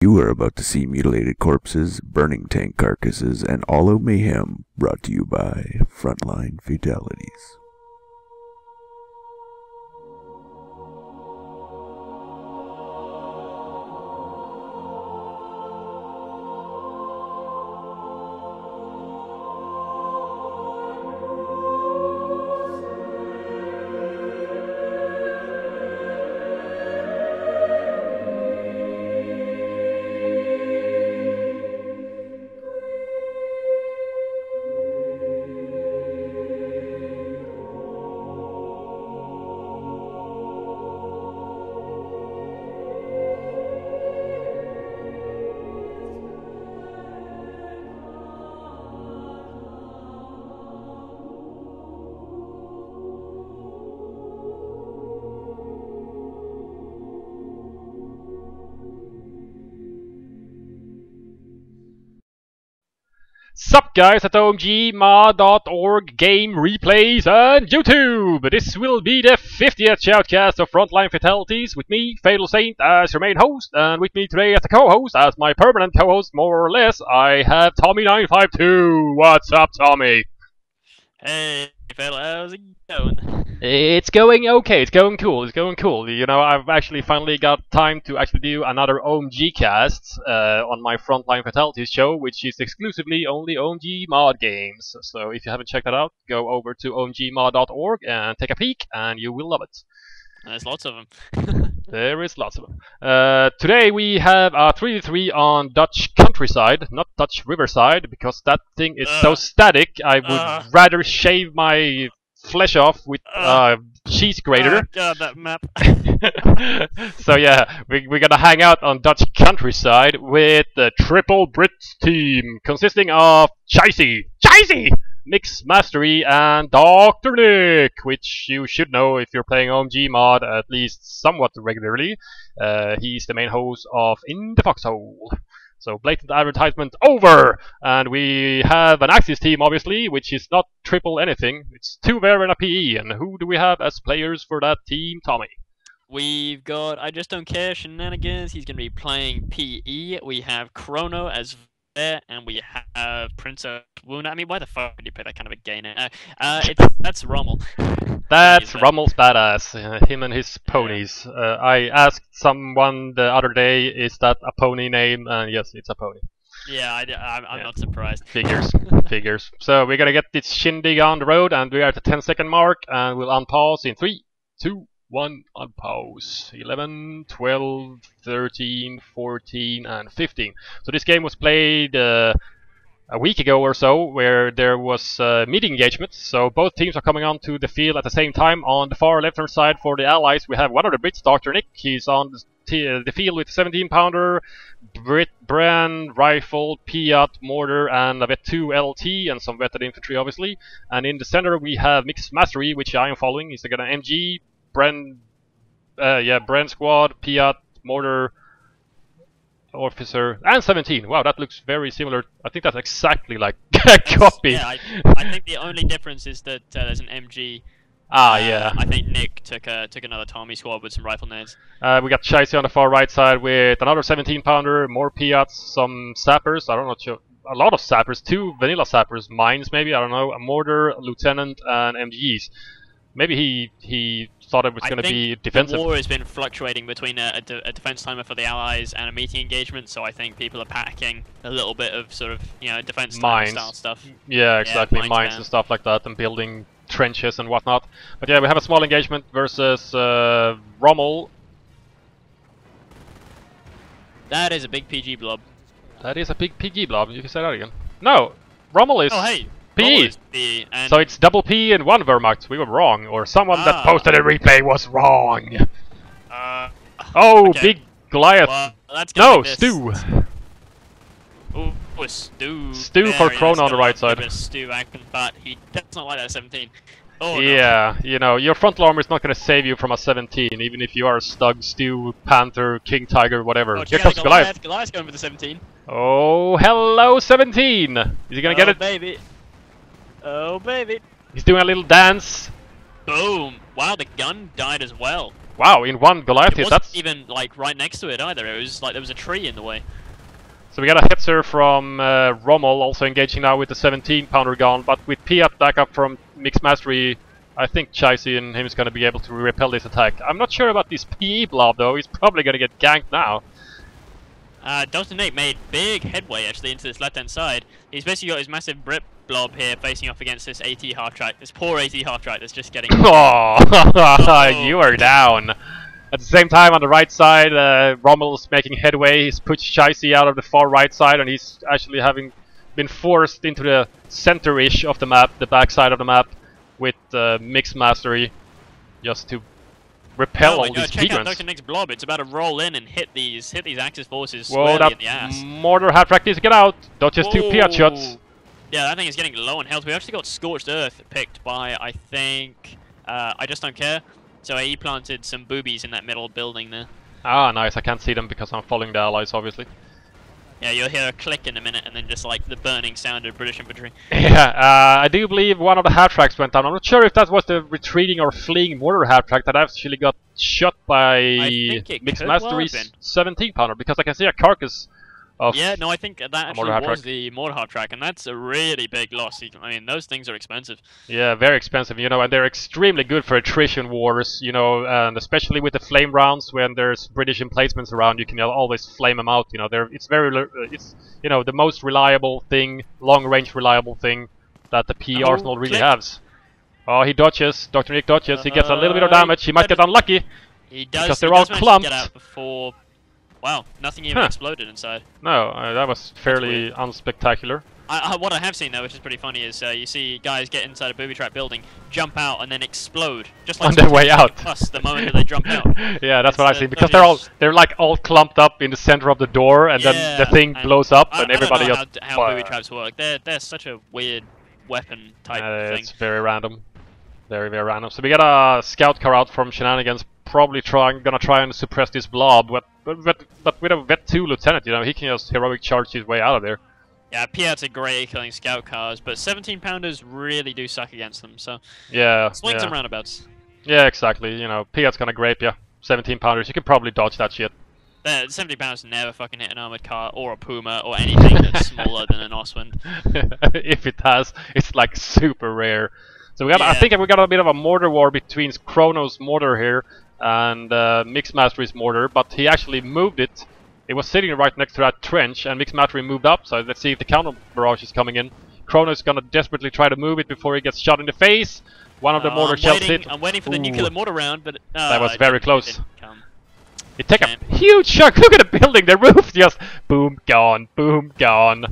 You are about to see mutilated corpses, burning tank carcasses, and all out mayhem, brought to you by Frontline Fatalities. Sup guys at omgma.org game replays and YouTube! This will be the 50th shoutcast of Frontline Fatalities with me, Fatal Saint, as your main host, and with me today as the co-host, as my permanent co-host more or less, I have Tommy952. What's up, Tommy? Hey, fella, how's it going? It's going okay, it's going cool. You know, I've actually finally got time to actually do another OMG cast on my Frontline Fatalities show, which is exclusively only OMG mod games. So if you haven't checked that out, go over to omgma.org and take a peek, and you will love it. There's lots of them. There is lots of them. Today we have a 3v3 on Dutch countryside, not Dutch riverside, because that thing is so static. I would rather shave my flesh off with cheese grater. God, that map. So yeah, we're gonna hang out on Dutch countryside with the Triple Brits team, consisting of Chicey, Mix Mastery, and Dr. Nick, which you should know if you're playing OMG mod at least somewhat regularly. He's the main host of In the Foxhole. So blatant advertisement over! And we have an Axis team, obviously, which is not triple anything. It's 2 Ver and a PE. And who do we have as players for that team, Tommy? We've got I Just Don't Care Shenanigans. He's going to be playing PE. We have Chrono as Ver, and we have Princess Wuna. I mean, why the fuck did you pick that kind of a gay name? That's Rommel. That's Rommel's badass, him and his ponies. I asked someone the other day, is that a pony name? And yes, it's a pony. Yeah, I'm not surprised. Figures. So we're gonna get this shindig on the road, and we're at the 10-second mark, and we'll unpause in 3, 2, 1, unpause. 11, 12, 13, 14, and 15. So this game was played a week ago or so, where there was meeting engagements. So both teams are coming onto the field at the same time. On the far left-hand side for the Allies, we have one of the Brits, Dr. Nick. He's on the field with 17-pounder, Brit brand, rifle, Piat, mortar, and a Vet 2 LT, and some vetted infantry, obviously. And in the center, we have Mix Mastery, which I am following. He's got an MG, brand squad, Piat, mortar, officer, and 17. Wow, that looks very similar. I think that's exactly like a copy. Yeah, I think the only difference is that there's an MG. Yeah. I think Nick took another Tommy squad with some rifle nades. We got Chicey on the far right side with another 17-pounder, more Piats, some sappers. I don't know, a lot of sappers, 2 vanilla sappers, mines maybe. I don't know, a mortar, lieutenant, and MGs. Maybe he thought it was going to be defensive. The war has been fluctuating between a defense timer for the Allies and a meeting engagement, so I think people are packing a little bit of sort of, you know, defense timer style stuff. Yeah, exactly, mines and stuff like that, and building trenches and whatnot. But yeah, we have a small engagement versus Rommel. That is a big PG blob. That is a big PG blob. You can say that again. No, Rommel is. Oh hey. PE. So it's double P and 1 Wehrmacht. We were wrong, or someone that posted a replay was wrong. Okay. Big Goliath. Well, no, Stu. Oh, Stu. Stu for Chrono on the right side. Stu acting, but he does not like that 17. Oh, yeah, no. You know, your frontal armor is not going to save you from a 17, even if you are a Stug, Stu, Panther, King Tiger, whatever. Oh, here comes Goliath. Goliath's going for the 17. Oh, hello, 17. Is he going to get it? Baby. Oh, baby. He's doing a little dance. Boom. Wow, the gun died as well. Wow, in one Goliath It hit, wasn't that's... even like right next to it either. It was like there was a tree in the way. So we got a Hetzer from Rommel also engaging now with the 17-pounder gun, but with Piat back up from Mixed Mastery, I think Chicey and him is going to be able to repel this attack. I'm not sure about this PE blob though, he's probably going to get ganked now. Dr. Nate made big headway actually into this left-hand side. He's basically got his massive Brit blob here facing off against this AT half-track. This poor AT half-track that's just getting... Oh, you are down. At the same time, on the right side, Rommel's making headway. He's pushed Chicey out of the far right side, and he's actually having been forced into the center-ish of the map, the back side of the map, with Mixed Mastery, just to repel all these check out P-grunts. Dr. Nick's blob. It's about to roll in and hit these Axis forces Whoa, squarely that in the ass. mortar half-track needs to get out. Dodges two Piat shots. Yeah, that thing is getting low on health. We actually got Scorched Earth picked by, I think, I Just Don't Care. So he planted some boobies in that middle building there. Ah, nice. I can't see them because I'm following the allies, obviously. Yeah, you'll hear a click in a minute and then just like the burning sound of British infantry. Yeah, I do believe one of the half-tracks went down. I'm not sure if that was the retreating or fleeing mortar half-track that actually got shot by Mixed Mastery's 17-pounder, because I can see a carcass of... Yeah, no, I think that actually mortar was the mortar half-track, and that's a really big loss. I mean, those things are expensive. Yeah, very expensive, you know, and they're extremely good for attrition wars, you know, and especially with the flame rounds, when there's British emplacements around, you can always flame them out, you know. It's you know, the most reliable thing, long-range reliable thing that the PE arsenal really has. Oh, he dodges. Dr. Nick dodges. He gets a little bit of damage. He might get unlucky. He does. Because they're all clumped. Get out before. Wow, nothing even exploded inside. No, that was fairly unspectacular. What I have seen though, which is pretty funny, is you see guys get inside a booby trap building, jump out, and then explode just like on their way out. Plus the moment that they jump out. Yeah, that's what I've seen, because they're like all clumped up in the center of the door, and then the thing blows up, and everybody just. I don't know how booby traps work. They're such a weird weapon type thing. It's very random. Very, very random. So we got a scout car out from Shenanigans, probably gonna try and suppress this blob, but with a Vet 2 lieutenant, you know, he can just heroic charge his way out of there. Yeah, Piats are great at killing scout cars, but 17-pounders really do suck against them, so... Yeah, swings and roundabouts. Yeah, exactly, you know, Piat's gonna grape you. 17-pounders, you can probably dodge that shit. 70-pounders never fucking hit an armored car, or a Puma, or anything that's smaller than an Oswind. If it has, it's like super rare. So we got, I think we got a bit of a mortar war between Chrono's mortar here and Mixed Mastery's mortar, but he actually moved it. It was sitting right next to that trench, and Mixed Mastery moved up, so let's see if the counter barrage is coming in. Chrono's gonna desperately try to move it before he gets shot in the face. One of the mortar shells hit. I'm waiting for the nuclear mortar round, but... that was very close. It took Damn. a huge shock. Look at the building, the roof just boom, gone, boom, gone.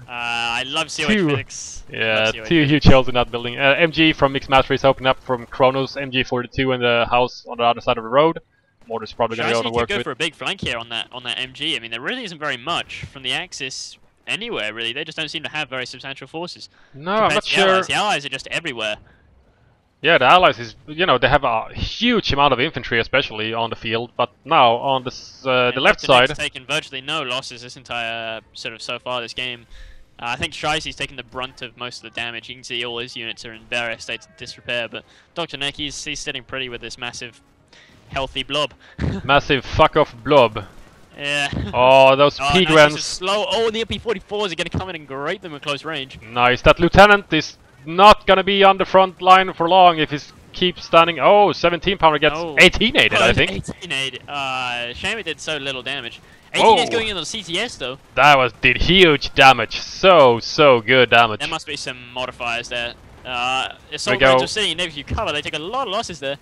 I love COH physics. Yeah, two huge shells in that building. MG from Mixed Mastery is opening up from Chronos, MG42 in the house on the other side of the road. Mortar's probably going to go for a big flank here on that MG. I mean, there really isn't very much from the Axis anywhere, really. They just don't seem to have very substantial forces. No, I'm not sure. The Allies are just everywhere. Yeah, the Allies is, you know, they have a huge amount of infantry, especially on the field. But now on this, the left side, taken virtually no losses this entire so far this game. I think Shicey's taken the brunt of most of the damage. You can see all his units are in various states of disrepair, but Dr. Neck, he's sitting pretty with this massive, healthy blob. Massive fuck-off blob. Yeah. Oh, those P-grants. Nice, slow. Oh, the MP-44s are going to come in and grape them at close range. Nice. That lieutenant is not going to be on the front line for long if he keeps standing. Oh, 17-pounder gets 18-aided, I think. 18-aided. Shame it did so little damage. 18 is going into the CTS though. That did huge damage. So good damage. There must be some modifiers there. Assault Rangers are sitting in negative cover. They take a lot of losses there.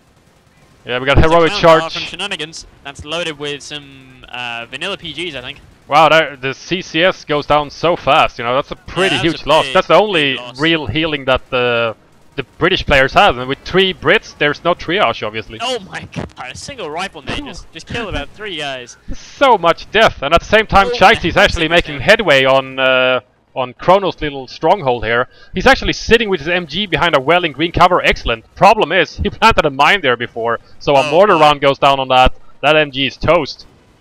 Yeah, we got heroic charge from Shenanigans. That's loaded with some vanilla PGs, I think. Wow, the CCS goes down so fast. You know, that's a pretty huge loss. That's the only real healing that the British players have, and with 3 Brits, there's no triage, obviously. Oh my god, a single rifle nade just killed about 3 guys. So much death, and at the same time, Chicey's actually making headway on Chrono's little stronghold here. He's actually sitting with his MG behind a well in green cover. Excellent. Problem is, he planted a mine there before, so a mortar round goes down on that. That MG is toast.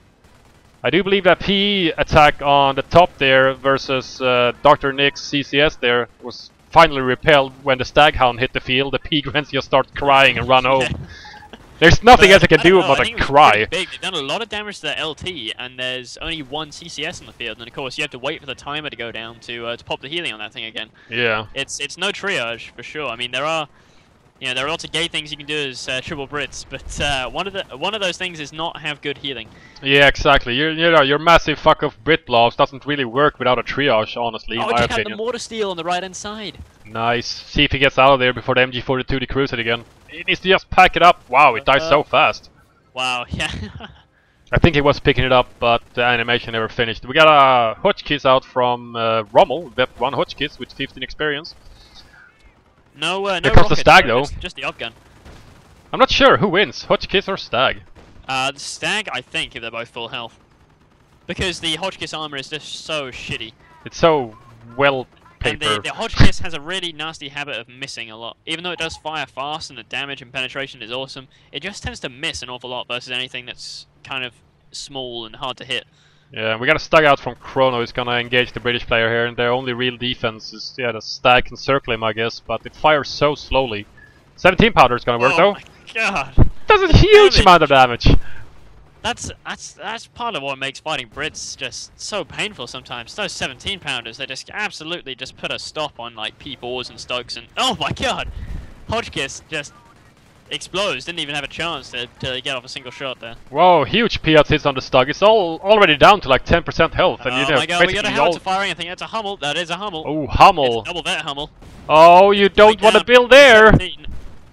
I do believe that PE attack on the top there versus Dr. Nick's CCS there was finally repelled when the Staghound hit the field. The P-grants just start crying and run home. There's nothing else I I can don't do know, but I to think it was cry. pretty big. They've done a lot of damage to the LT, and there's only one CCS in the field. And of course, you have to wait for the timer to go down to pop the healing on that thing again. Yeah. It's no triage for sure. I mean, there are lots of gay things you can do as triple Brits, but one of those things is not have good healing. Yeah, exactly. Your massive fuck off Brit blast doesn't really work without a triage, honestly, in Oh, my check out the opinion. mortar steel on the right hand side. Nice. See if he gets out of there before the MG42 decrews it again. He needs to just pack it up. Wow, it dies so fast. Wow, yeah. I think he was picking it up, but the animation never finished. We got a Hotchkiss out from Rommel, Vet 1 Hotchkiss with 15 experience. No Here comes rockets, the Stag, though. Just the op gun. I'm not sure who wins, Hotchkiss or Stag. The Stag, I think, if they're both full health. Because the Hotchkiss armor is just so shitty. It's so well And paper. the Hotchkiss has a really nasty habit of missing a lot. Even though it does fire fast and the damage and penetration is awesome, it just tends to miss an awful lot versus anything that's kind of small and hard to hit. Yeah, we got a Stag out from Chrono. He's gonna engage the British player here, and their only real defense is, yeah, the Stag can circle him, I guess, but it fires so slowly. 17 powder is gonna work, though. Oh my god! Does a huge amount of damage. That's part of what makes fighting Brits just so painful sometimes. Those 17 pounders, they just absolutely just put a stop on like P4s and Stugs and oh my god! Hotchkiss just explodes, didn't even have a chance to get off a single shot there. Whoa, huge Piats hits on the Stug. It's already down to like 10% health, and Oh you know, my god, we got a basically howitzer firing, I think that's a Hummel, that is a Hummel. Oh, Hummel. It's double vet Hummel. Oh, you don't want to Down build there. 17.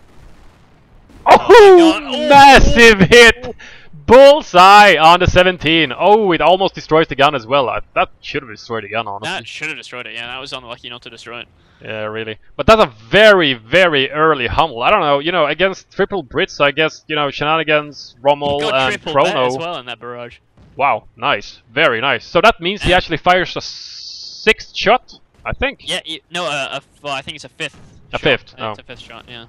Oh, my God. Oh, massive hit! Bullseye on the 17. Oh, it almost destroys the gun as well. That should have destroyed the gun, honestly. That should have destroyed it, yeah, that was unlucky not to destroy it. Yeah, really. But that's a very, very early Hummel. I don't know, you know, against triple Brits, I guess, you know, Shenanigans, Rommel, Got and triple vet Chrono. as well in that barrage. Wow, nice. Very nice. So that means he Yeah. actually fires a 6th shot, I think. Yeah, no, I think it's a 5th. A shot. 5th, It's oh. a 5th shot, yeah.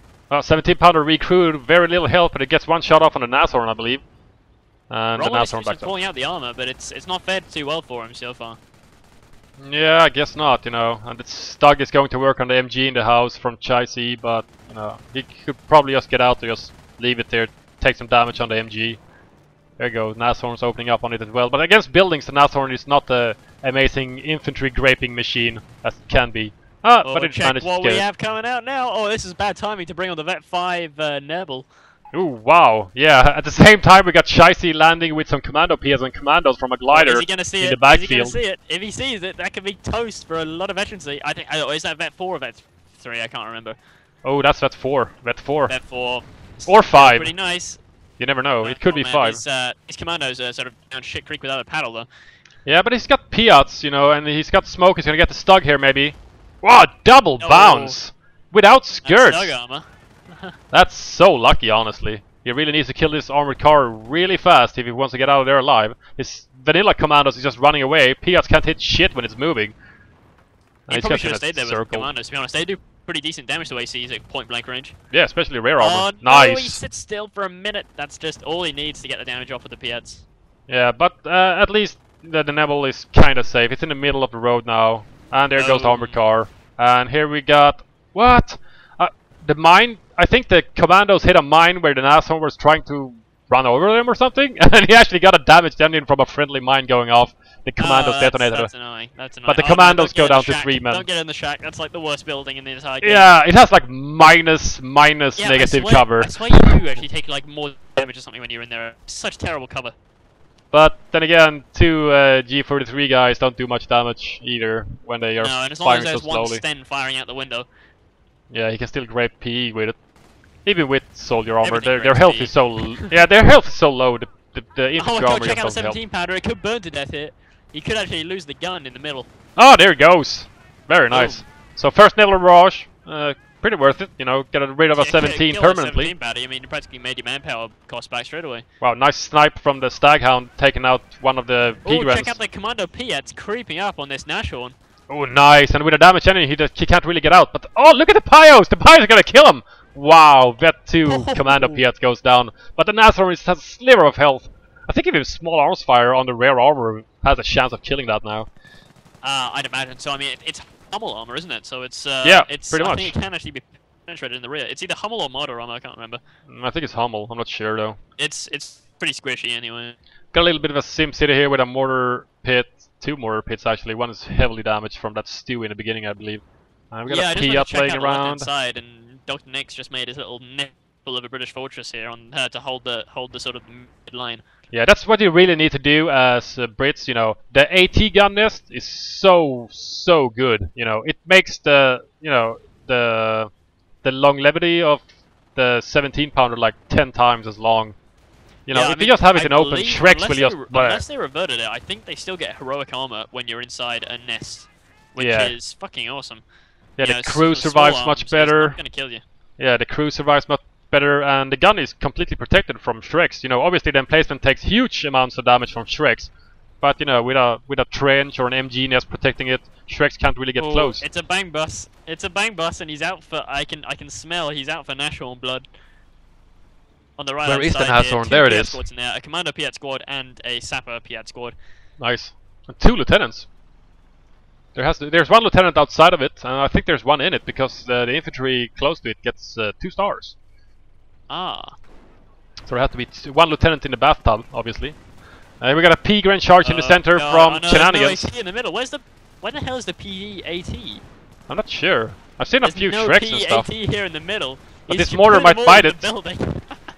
17 pounder recruit, very little health, but it gets one shot off on the Nashorn, I believe. And Rommel the is Nashorn backs up. pulling out the armor, but it's not fared too well for him so far. Yeah, I guess not, you know. And the Stug is going to work on the MG in the house from Chai-C, but, you know, he could probably just get out to just leave it there, take some damage on the MG. There you go, Nashorn's opening up on it as well. But against buildings, the Nashorn is not the amazing infantry graping machine as it can be. Oh, But it check managed to what get we it. have coming out now. Oh, this is bad timing to bring on the Vet 5 Nebel. Ooh, wow. Yeah, at the same time we got Chai-C landing with some commando PS and commandos from a glider Is he gonna see in it? the backfield. Is he gonna see it? If he sees it, that could be toast for a lot of veterancy. I think. Oh, is that Vet 4 or Vet 3? I can't remember. Oh, that's Vet 4. Vet 4. Vet 4. Or 5. Pretty nice. You never know, it could Oh, be man, 5. His commandos are sort of down shit creek without a paddle, though. Yeah, but he's got Piats, you know, and he's got smoke. He's gonna get the Stug here, maybe. Wow, double Oh. bounce! Without That's skirts! Stug armor. That's so lucky, honestly. He really needs to kill this armored car really fast if he wants to get out of there alive. His vanilla commandos is just running away. Piats can't hit shit when it's moving. He he's probably got should have in a stayed there with the circle. commandos, to be honest. They do pretty decent damage to ACs at point blank range. Yeah, especially rear Oh, armor. no, he Nice! sits still for a minute. That's just all he needs to get the damage off with the Piats. Yeah, but at least the Nebel is kinda safe. It's in the middle of the road now. And there goes the armored car. And here we got... What? The mine... I think the commandos hit a mine where the Nashorn was trying to run over them or something. And he actually got a damage engine from a friendly mine going off. The commandos detonated. That's annoying. That's annoying. But the Oh, no, commandos don't go get in down the to shack. 3 men. Don't get in the shack. That's like the worst building in the entire game. Yeah, it has like minus Yeah, negative I swear, cover. I swear you do actually take like more damage or something when you're in there. Such terrible cover. But then again, two G43 guys don't do much damage either when they are No, and as long as firing so there's one slowly. Sten firing out the window. Yeah, he can still grape PE with it. Even with soldier armor, Everything their grabs health PE. is so yeah, their health is so low. The Oh infantry my god, armor check just out the doesn't help. 17 pounder. It could burn to death here. You could actually lose the gun in the middle. Oh, there it goes. Very nice. So first Nebel Barrage, pretty worth it. You know, get rid of a Yeah, 17 kill that permanently. 17 pounder. I mean, you practically made your manpower cost back straight away. Wow, nice snipe from the Staghound, taking out one of the Oh, Pigrens. check out the Commando Piats creeping up on this Nashorn. Oh, nice. And with a damage enemy, he can't really get out. But oh, look at the Pios! The Pios are gonna kill him! Wow, Vet 2 Commando Piat goes down. But the Nashorn has a sliver of health. I think even small arms fire on the rare armor has a chance of killing that now. I'd imagine. So, I mean, it's Hummel armor, isn't it? So it's Yeah, it's, pretty I much. think it can actually be penetrated in the rear. It's either Hummel or Martyr armor, I can't remember. I think it's Hummel. I'm not sure though. It's pretty squishy anyway. Got a little bit of a Sim City here with a mortar pit. 2 mortar pits actually. One is heavily damaged from that stew in the beginning, I believe. We got Yeah, I a just P went up to check playing out the left-hand around. side, and Dr. Nix just made his little nipple of a British fortress here on to hold the sort of mid line. Yeah, that's what you really need to do as Brits. You know, the AT gun nest is so good. You know, it makes the the longevity of the 17 pounder like 10 times as long. You know, Yeah, if you just have it in open, believe Shreks will just. unless they reverted it, I think they still get heroic armor when you're inside a nest, which Yeah. is fucking awesome. Yeah, You know, the it's crew sort of survives small much arms, so it's better. not gonna kill you. Yeah, the crew survives much better, and the gun is completely protected from Shreks. You know, obviously the emplacement takes huge amounts of damage from Shreks, but you know, with a trench or an MG nest protecting it, Shreks can't really get Oh, close. It's a bang bus. It's a bang bus, and he's out for. I can smell. He's out for Nashorn blood. On the right Where hand is the side here, Nashorn? two There it Piat is. squads in there, a Commando Piat squad and a Sapper Piat squad. Nice. And 2 lieutenants. There's 1 lieutenant outside of it, and I think there's 1 in it because the infantry close to it gets 2 stars. Ah. So there has to be 1 lieutenant in the bathtub, obviously. And we got a P Grand Charge in the center no, from oh, no, Shenanigans. There's no AT in the middle. Where the hell is the PE-AT? I'm not sure. I've seen a There's few no Shreks and stuff. PE-AT here in the middle. But He's this mortar put them might all fight in it. the building.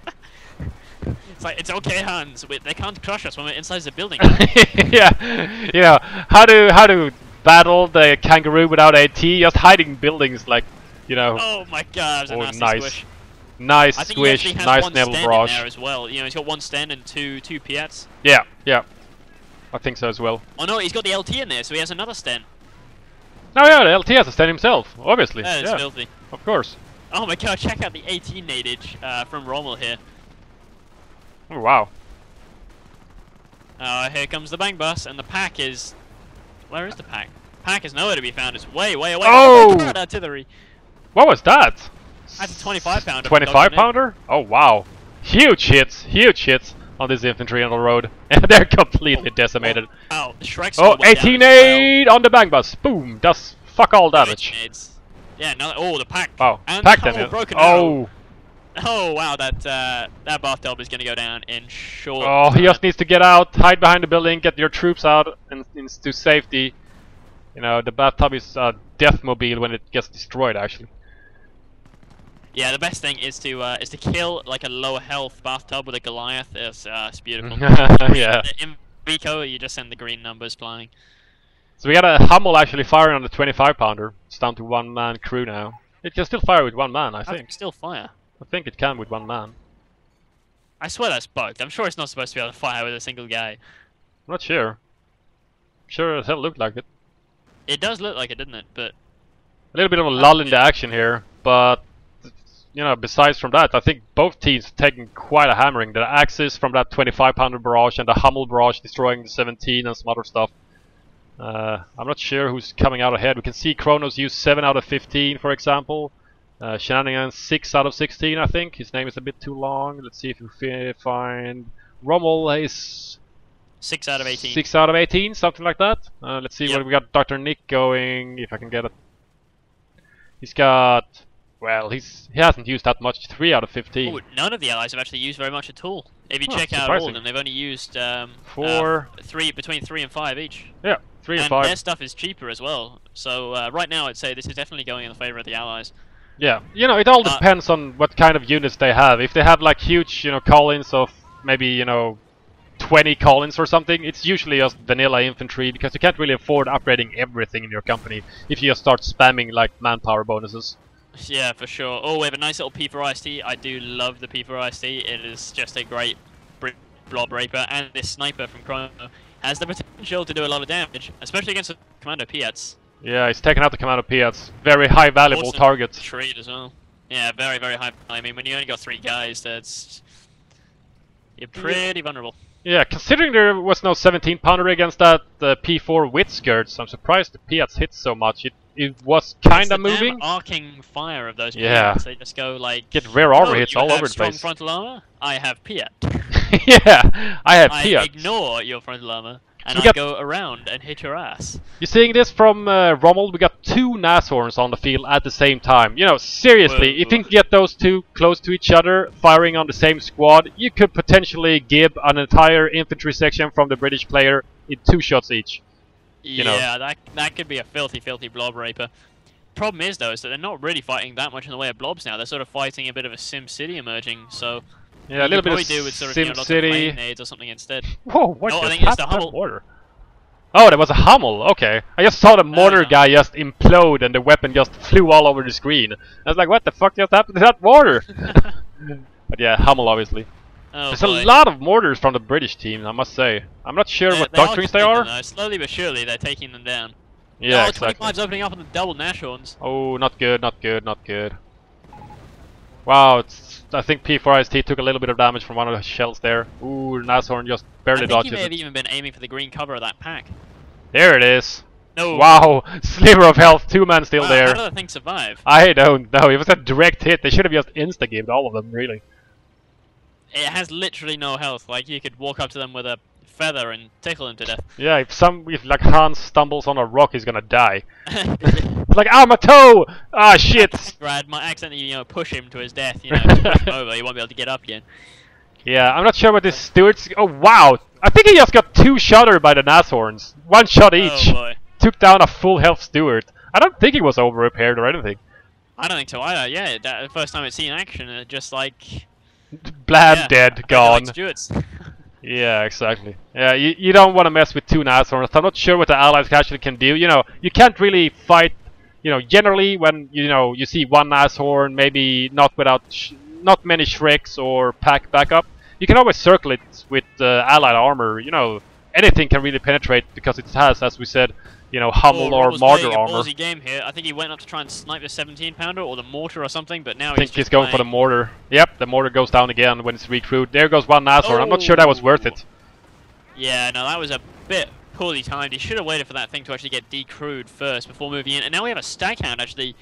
It's like, it's okay, Hans. They can't crush us when we're inside the building. Yeah, you know, how to battle the kangaroo without AT? Just hiding buildings, like, you know. Oh my god, Oh, a nasty nice. squish. Nice I think he squish, actually has nice one naval stand in barrage. there as well. You know, he's got 1 stand and two Piats. Yeah, yeah. I think so as well. Oh no, he's got the LT in there, so he has another stand. Oh yeah, the LT has a stand himself, obviously. That is Yeah, filthy. of course. Oh my god, check out the 18 natage from Rommel here. Oh wow. Here comes the bang bus, and the pack is... Where is the pack? Pack is nowhere to be found. It's way away. Oh! my god, artillery. What was that? That's a 25 pounder. 25 pounder? Oh wow. Huge hits on this infantry on the road. And they're completely decimated. Oh, Shrek's Oh, went down as 18-8 on the bang bus. Boom, does fuck all well. damage. 18-8s. Yeah, no, oh, the pack. Wow, And pack the them. hull broken Oh, Oh wow, that bathtub is gonna go down in short. oh, he time. just needs to get out, hide behind the building, get your troops out and into safety. You know, the bathtub is a death mobile when it gets destroyed, actually. Yeah, the best thing is to kill like a low health bathtub with a Goliath. It's beautiful. Yeah. In Vico, you just send the green numbers flying. So we got a Hummel actually firing on the 25 pounder. It's down to 1-man crew now. It can still fire with 1 man, I How can think. you still fire? I think it can with 1 man. I swear that's bugged. I'm sure it's not supposed to be able to fire with a single guy. I'm not sure. Sure as hell looked like it. It does look like it, doesn't it? But A little bit of a lull in the action here, but you know, besides from that, I think both teams taking quite a hammering. The Axis from that 25 pounder barrage and the Hummel barrage destroying the 17 and some other stuff. I'm not sure who's coming out ahead. We can see Kronos use 7 out of 15, for example. Shenanigans 6 out of 16, I think. His name is a bit too long. Let's see if we find Rommel is 6 out of 18. 6 out of 18, something like that. Let's see Yep. what we got. Dr. Nick going, if I can get it. He's got, well, he hasn't used that much. 3 out of 15. Oh, none of the allies have actually used very much at all. If you Oh, check out all surprising. of them, they've only used 4. between 3 and 5 each. Yeah, 3 and And 5. their stuff is cheaper as well. So right now, I'd say this is definitely going in the favor of the allies. Yeah, you know, it all Uh, depends on what kind of units they have. If they have like huge, you know, call-ins of maybe, you know, 20 call-ins or something, it's usually just vanilla infantry because you can't really afford upgrading everything in your company if you just start spamming like manpower bonuses. Yeah, for sure. Oh, we have a nice little P4IST. I do love the P4IST. It is just a great blob raper, and this sniper from Chrono has the potential to do a lot of damage, especially against the Commando Piats. Yeah, he's taken out the Commando Piats. Very high valuable Awesome target. Treat as well. Yeah, very, very high. I mean, when you only got 3 guys, you're pretty vulnerable. Yeah, considering there was no 17 pounder against that P4 with skirts, I'm surprised the Piats hit so much. It was It's kinda the moving. damn arcing fire of those Yeah. Piats. They just go like. Get rare armor "Oh, hits you all have over the strong place. frontal armor? I have Piat. Yeah, I have I Piats. ignore your frontal armor. and So we I got- go around and hit your ass. You're seeing this from Rommel. We got 2 Nashorns on the field at the same time. You know, seriously, if you Whoa. can get those 2 close to each other, firing on the same squad, you could potentially give an entire infantry section from the British player in 2 shots each. You know. Yeah, that could be a filthy blob raper. Problem is though, is that they're not really fighting that much in the way of blobs now. They're sort of fighting a bit of a Sim City emerging. So Yeah, a little bit probably of do with sort of lots of SimCity. flame nades or something instead. Whoa, what No, I just think it's happened the to that Hummel. mortar? Oh, that was a Hummel. Okay, I just saw the mortar no. guy just implode and the weapon just flew all over the screen. I was like, what the fuck just happened to that mortar? But yeah, Hummel obviously. Oh, There's boy. a lot of mortars from the British team, I must say. I'm not sure what doctrines they taking are. them, though. Slowly but surely, they're taking them down. Yeah, oh, exactly. 25's opening up on the double Nashorns. Oh, not good, not good, not good. Wow, I think P4IST took a little bit of damage from one of the shells there. Ooh, Nashorn just barely I think dodges he may have it. even been aiming for the green cover of that pack. There it is. No. Wow, sliver of health, 2 men still Wow, there. How did that thing survive? I don't know, it was a direct hit. They should have just insta-gamed all of them, really. It has literally no health. Like, you could walk up to them with a feather and tickle him to death. Yeah, if like Hans stumbles on a rock, he's gonna die. It's like, ah, my toe! Ah, shit! Brad might accidentally, push him to his death, just push him over, he won't be able to get up again. Yeah, I'm not sure what this Stuart's... Oh, wow! I think he just got 2 shotted by the Nashorns. 1 shot each. Oh boy. Took down a full health Stuart. I don't think he was over-repaired or anything. I don't think so either, yeah, the first time it's seen action, just like... Blam, yeah, dead, like gone. Stuart's. Yeah, exactly. Yeah, you don't want to mess with 2 Nashorns. I'm not sure what the Allies actually can do. You know, you can't really fight... generally when, you see 1 Nashorn, maybe not without... not many Shreks or pack backup. You can always circle it with Allied armor. Anything can really penetrate because it has, as we said, Hummel or Rommel mortar playing a armor. ballsy game here. I think he went up to try and snipe the 17-pounder or the mortar or something, but now I think he's he's just going for the playing- mortar. Yep, the mortar goes down again when it's recruit. There goes 1 Nashorn. I'm not sure that was worth it. Yeah, no, that was a bit poorly timed. He should have waited for that thing to actually get decrewed first before moving in. And now we have a Staghound actually.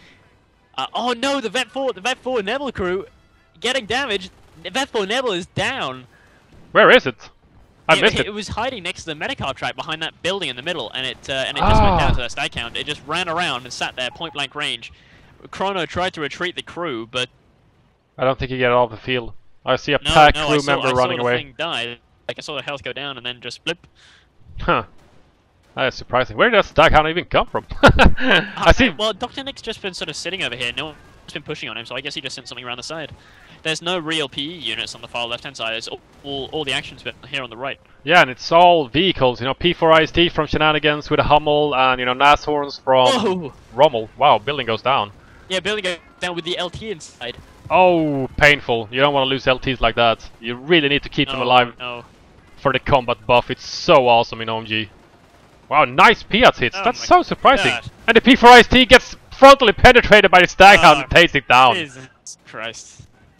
Oh no, the Vet 4 Neville crew getting damaged. The Vet 4 Neville is down. Where is it? I missed it. It was hiding next to the Medicar track behind that building in the middle, and it just went down to that Staghound. It just ran around and sat there point blank range. Chrono tried to retreat the crew, but I don't think he got off the field. I see a no, pack no, crew I saw, member I saw running the away. thing die. Like I saw the health go down and then just blip. Huh. That is surprising. Where did that Staghound even come from? I see. Well, Dr. Nick's just been sort of sitting over here. No one's been pushing on him, so I guess he just sent something around the side. There's no real PE units on the far left-hand side. It's all the action's been here on the right. Yeah, and it's all vehicles. P4IST from Shenanigans with a Hummel, and Nashorns from Oh! Rommel. Wow, building goes down. Yeah, building goes down with the LT inside. Oh, painful. You don't want to lose LTs like that. You really need to keep them alive No. for the combat buff. It's so awesome in OMG. Wow, nice Piats hits. Oh That's my so surprising. God. And the P4IST gets frontally penetrated by the Staghound Oh, and takes it down. Jesus Christ.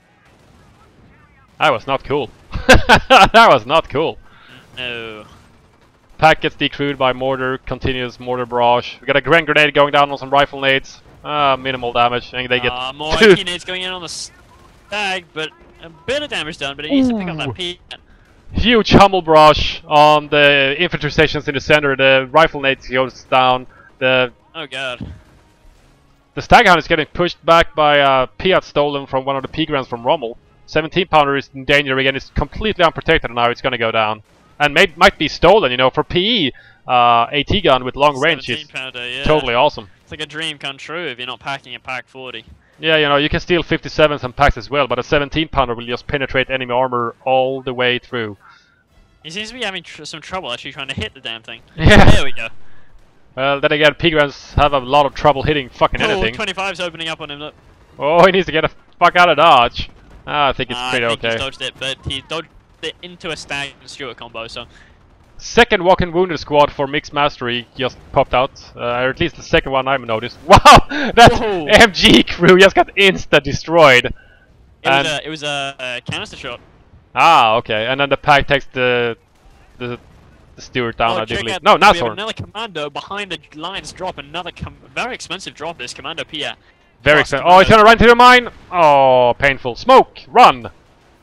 That was not cool. That was not cool. No. Pack gets decrewed by mortar, continuous mortar barrage. We got a Gren grenade going down on some rifle nades. Minimal damage, and they get More two. IP nades going in on the Stag, but a bit of damage done, but it needs to pick up that P. Huge Hummel barrage on the infantry stations in the center. The rifle nades goes down. The Oh god. Staghound is getting pushed back by a Piat stolen from one of the P-grams from Rommel. 17-pounder is in danger again. It's completely unprotected now. It's gonna go down. And might be stolen, for PE. AT gun with long range is 17-pounder, yeah. totally awesome. It's like a dream come true if you're not packing a pack 40. Yeah, you can steal 57s and packs as well, but a 17-pounder will just penetrate enemy armor all the way through. He seems to be having some trouble actually trying to hit the damn thing. Yeah. There we go. Well, then again, P-grams have a lot of trouble hitting fucking Oh, anything. 25's opening up on him, look. Oh, he needs to get the fuck out of dodge. I think it's pretty I think okay. he's dodged it, but he dodged it into a Stag and Stuart combo, so... Second walking wounded squad for Mixed Mastery just popped out, or at least the second one I've noticed. Wow, that Whoa. MG crew just got insta-destroyed. It was a canister shot. Ah, okay, and then the pack takes the Stewart down, I do check believe. out, No, we have Nashorn. another commando behind the lines drop, another very expensive drop, this commando Pia. Very Plus expensive. Oh, he's commando- gonna run to the mine! Oh, painful. Smoke! Run!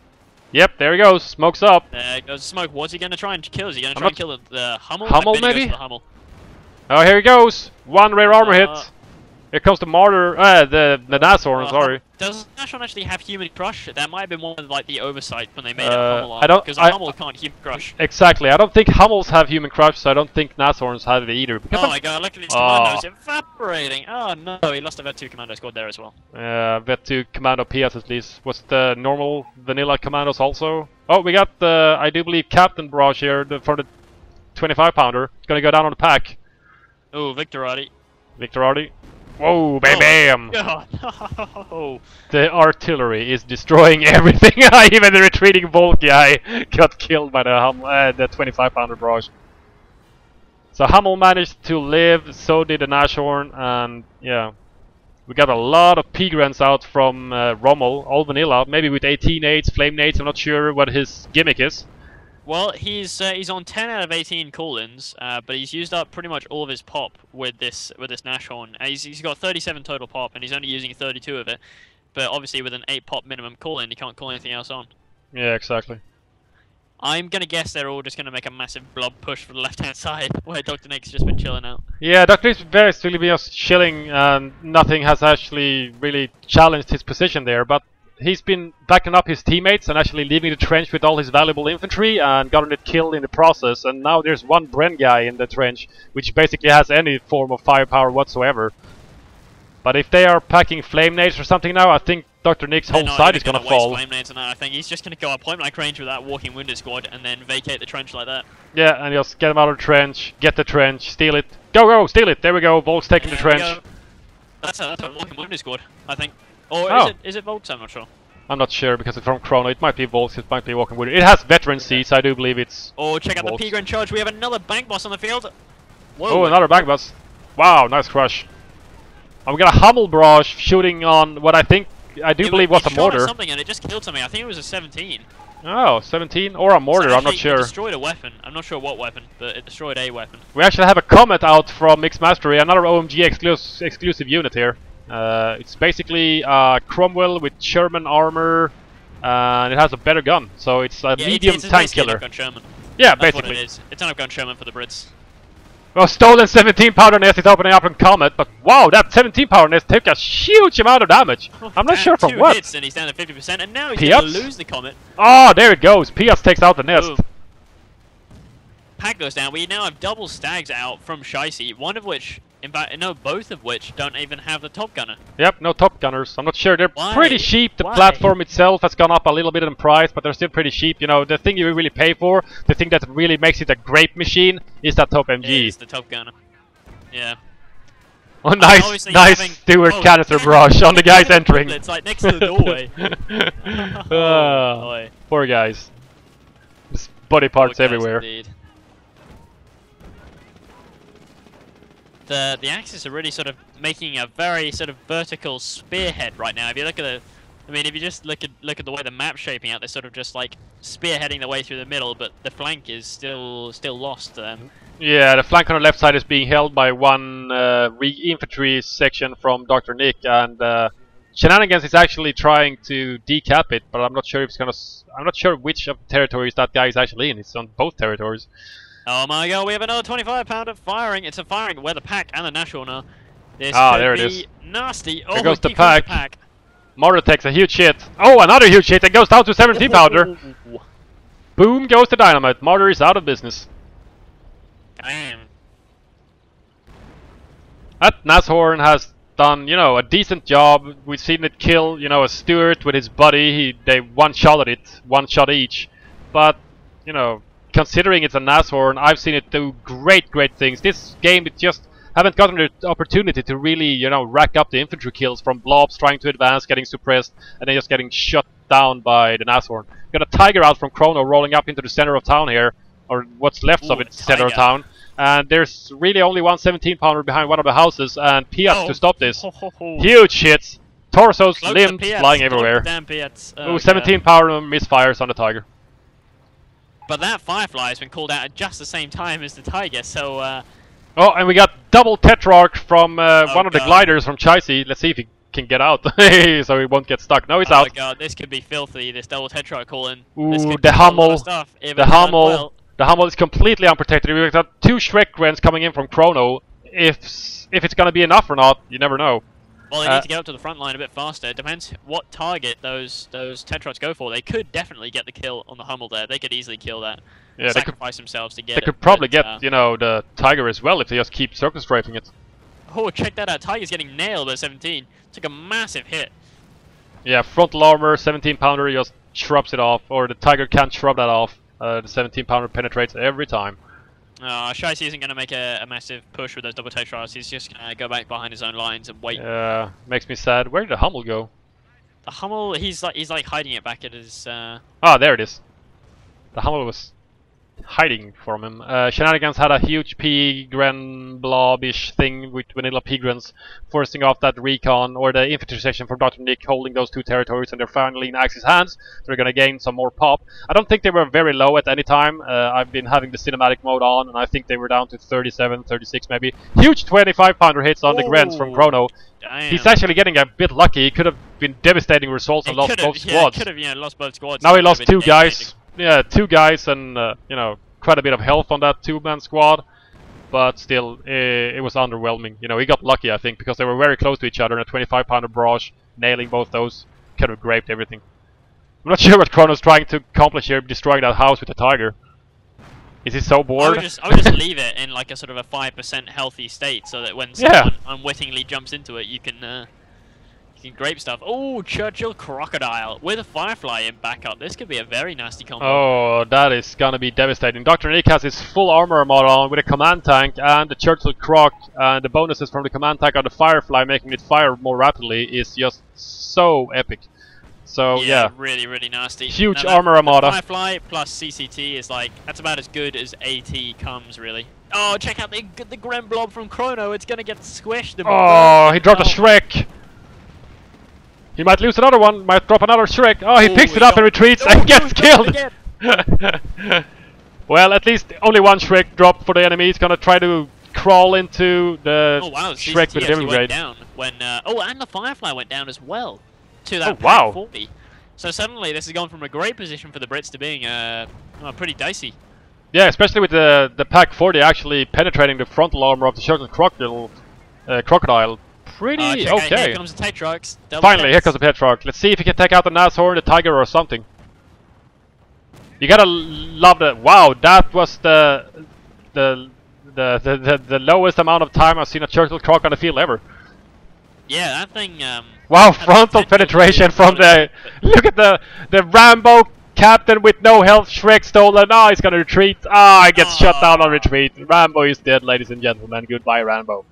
Yep, there he goes. Smoke's up. There goes smoke. What's he gonna try and kill? Is he gonna try and kill the Hummel? Hummel, I bet he goes maybe? for the Hummel. Oh, here he goes. One rare armor hit. Here comes the Martyr. the Nashorn, sorry. Does Nashorn actually have human crush? That might have been one of like the oversight when they made it Hummel. I don't. Because Hummel can't human crush. Exactly. I don't think Hummels have human crush, so I don't think Nashorns have it either. Oh my god! Look at his commandos evaporating. Oh no! He lost a Vet 2 commando squad there as well. Vet 2 commando PS at least. What's the normal vanilla commandos also? Oh, we got the, I do believe, Captain Barrage here for the 25 pounder. Gonna go down on the pack. Oh, Victorati. Victorati. Whoa, bam, bam! God, no. The artillery is destroying everything. Even the retreating Volk guy got killed by the 25 pounder barrage. So Hummel managed to live, so did the Nashorn, and yeah. We got a lot of Pigrens out from Rommel, all vanilla, maybe with 18 nades, flame nades, I'm not sure what his gimmick is. Well, he's on 10 out of 18 call-ins, but he's used up pretty much all of his pop with this Nashorn. He's got 37 total pop, and he's only using 32 of it. But obviously, with an 8 pop minimum call-in, he can't call anything else on. Yeah, exactly. I'm gonna guess they're all just gonna make a massive blob push for the left-hand side, where Dr. Nick's just been chilling out. Yeah, Dr. Nick's basically been just chilling, and nothing has actually really challenged his position there. But he's been backing up his teammates and actually leaving the trench with all his valuable infantry and gotten it killed in the process. And now there's one Bren guy in the trench, which basically has any form of firepower whatsoever. But if they are packing flame nades or something now, I think Dr. Nick's whole side is gonna fall. Flame nades, and I think he's just gonna go at point blank range with that walking wounded squad and then vacate the trench like that. Yeah, and just get them out of the trench, get the trench, steal it. Go, go, steal it! There we go, Volk's taking the trench. That's a walking wounded squad, I think. Or is it Volk's? I'm not sure. I'm not sure because it's from Chrono. It might be Volks, it might be Walking Wounded. It has veteran seats, I do believe it's. Oh, check out Volks. the Pigren charge. We have another bank boss on the field. Whoa. Oh, another bank boss. Wow, nice crush. And we got a Hummel barrage shooting on what I think, I do believe was a mortar. Something and it just killed something. I think it was a 17. Oh, 17 or a mortar, So I'm not sure. It destroyed a weapon. I'm not sure what weapon, but it destroyed a weapon. We actually have a comment out from Mixed Mastery, another OMG exclusive unit here. It's basically Cromwell with Sherman armor, and it has a better gun, so it's a medium tank killer. Yeah, That's basically. what it is. It's an up-gun Sherman for the Brits. Well, stolen 17 pounder nest is opening up in Comet, but wow, that 17 pounder nest took a huge amount of damage. I'm not sure from what. 2 hits and he's down to 50%, and now he's going to lose the Comet. Oh, there it goes. Piaz takes out the nest. Boom. Pack goes down. We now have double stags out from Shicey, one of which, in fact, no, both of which don't even have the top gunner. Yep, no top gunners. I'm not sure. They're pretty cheap. The Why? platform itself has gone up a little bit in price, but they're still pretty cheap. You know, the thing you really pay for, the thing that really makes it a great machine, is that top MG. It's the top gunner. Yeah. Oh, nice Stewart canister barrage on the guys entering. It's like next to the doorway. Oh, poor guys. There's body parts everywhere. Indeed. The Axis are really sort of making a very sort of vertical spearhead right now. If you look at the, I mean, if you just look at the way the map's shaping out, they're sort of just like spearheading the way through the middle, but the flank is still lost to them. Yeah, the flank on the left side is being held by one infantry section from Dr. Nick, and Shenanigans is actually trying to decap it, but I'm not sure if it's gonna. I'm not sure which of the territories that guy is actually in. It's on both territories. Oh my god, we have another 25 pounder firing. It's a firing where the pack and the Nashorn are. This there could it be is. nasty. There Oh, goes the here comes pack. Martyr takes a huge hit. Oh, another huge hit. It goes down to 17 pounder. Boom goes the dynamite. Martyr is out of business. Damn. That Nashorn has done, you know, a decent job. We've seen it kill, you know, a Stuart with his buddy. They one-shotted it, one shot each. But, you know, considering it's a Nashorn, I've seen it do great things. This game, it just haven't gotten the opportunity to really, you know, rack up the infantry kills from blobs trying to advance, getting suppressed, and then just getting shut down by the Nashorn. Got a Tiger out from Chrono rolling up into the center of town here, or what's left of its center of town. And there's really only one 17 pounder behind one of the houses, and Piaz to stop this. Huge hits, torsos, limbs flying everywhere. Ooh, 17 pounder misfires on the Tiger. But that Firefly has been called out at just the same time as the Tiger, so oh, and we got double Tetrarch from one of the gliders from Chicey. Let's see if he can get out, so he won't get stuck. No, he's Oh out. my god, this could be filthy. This double Tetrarch calling. Ooh, This could the be a lot of Hummel. stuff if The it's done Hummel. well. The Hummel is completely unprotected. We've got 2 Shrek Grens coming in from Chrono. If it's gonna be enough or not, you never know. Well, they need to get up to the front line a bit faster. It depends what target those Tetrarchs go for. They could definitely get the kill on the Hummel there. They could easily kill that. Yeah, they could. Sacrifice themselves to get They it. could probably but, get, you know, the Tiger as well if they just keep circle strafing it. Oh, check that out. Tiger's getting nailed at 17. Took a massive hit. Yeah, frontal armor, 17-pounder, just shrubs it off, or the Tiger can't shrub that off. The 17-pounder penetrates every time. Shiesty isn't going to make a massive push with those double Tetrarchs. He's just going to go back behind his own lines and wait. Yeah, makes me sad. Where did the Hummel go? The Hummel, he's like hiding it back at his. Ah, there it is. The Hummel was hiding from him. Shenanigans had a huge P-Gren blob-ish thing with vanilla P-Grens, forcing off that recon or the infantry section from Dr. Nick, holding those 2 territories, and they're finally in Axe's hands. So they're gonna gain some more pop. I don't think they were very low at any time. I've been having the cinematic mode on, and I think they were down to 37, 36 maybe. Huge 25-pounder hits on the Grens from Chrono. Damn. He's actually getting a bit lucky. He could have been devastating results and lost both squads. Could have lost both squads. Now he It lost would've been 2 guys. game-changing. Yeah, 2 guys and, you know, quite a bit of health on that 2-man squad. But still, it was underwhelming. You know, he got lucky, I think, because they were very close to each other. And a 25-pounder barrage, nailing both those, could have graped everything. I'm not sure what Chrono's trying to accomplish here, destroying that house with the Tiger. Is he so bored? I would just leave it in like a sort of a 5% healthy state, so that when someone unwittingly jumps into it, you can grape stuff. Oh, Churchill Crocodile with a Firefly in backup. This could be a very nasty combo. Oh, that is gonna be devastating. Dr. Nick has his full armor mod on with a command tank and the Churchill Croc, and the bonuses from the command tank on the Firefly making it fire more rapidly is just so epic. So yeah, really, really nasty. Huge Now armor armada. Firefly plus CCT is like, that's about as good as AT comes, really. Oh, check out the Gren Blob from Chrono. It's gonna get squished. And oh, he dropped a Oh. Shrek. He might lose another one, might drop another Shrek. Oh, he Oh, picks he it up got- and retreats Oh, and no, gets he dropped it killed. Well, at least only 1 Shrek dropped for the enemy. He's gonna try to crawl into the Oh wow, Shrek CCT with a actually different went grade. down when oh, and the Firefly went down as well to that Oh, wow. pack 40. So suddenly this has gone from a great position for the Brits to being pretty dicey. Yeah, especially with the Pack 40 actually penetrating the frontal armor of the Churchill Crocodile. Pretty Check out, okay. here comes the Tetrarchs. Double Finally, here Tex. comes the Petrock. Let's see if he can take out the Nashorn, the Tiger, or something. You gotta love the. Wow, that was the lowest amount of time I've seen a Churchill Croc on the field ever. Yeah, that thing. Wow, had the frontal potential to penetration be from the. Look at the Rambo captain with no health. Shrek stolen. Ah, he's gonna retreat. Ah, he gets shut down on retreat. Rambo is dead, ladies and gentlemen. Goodbye, Rambo.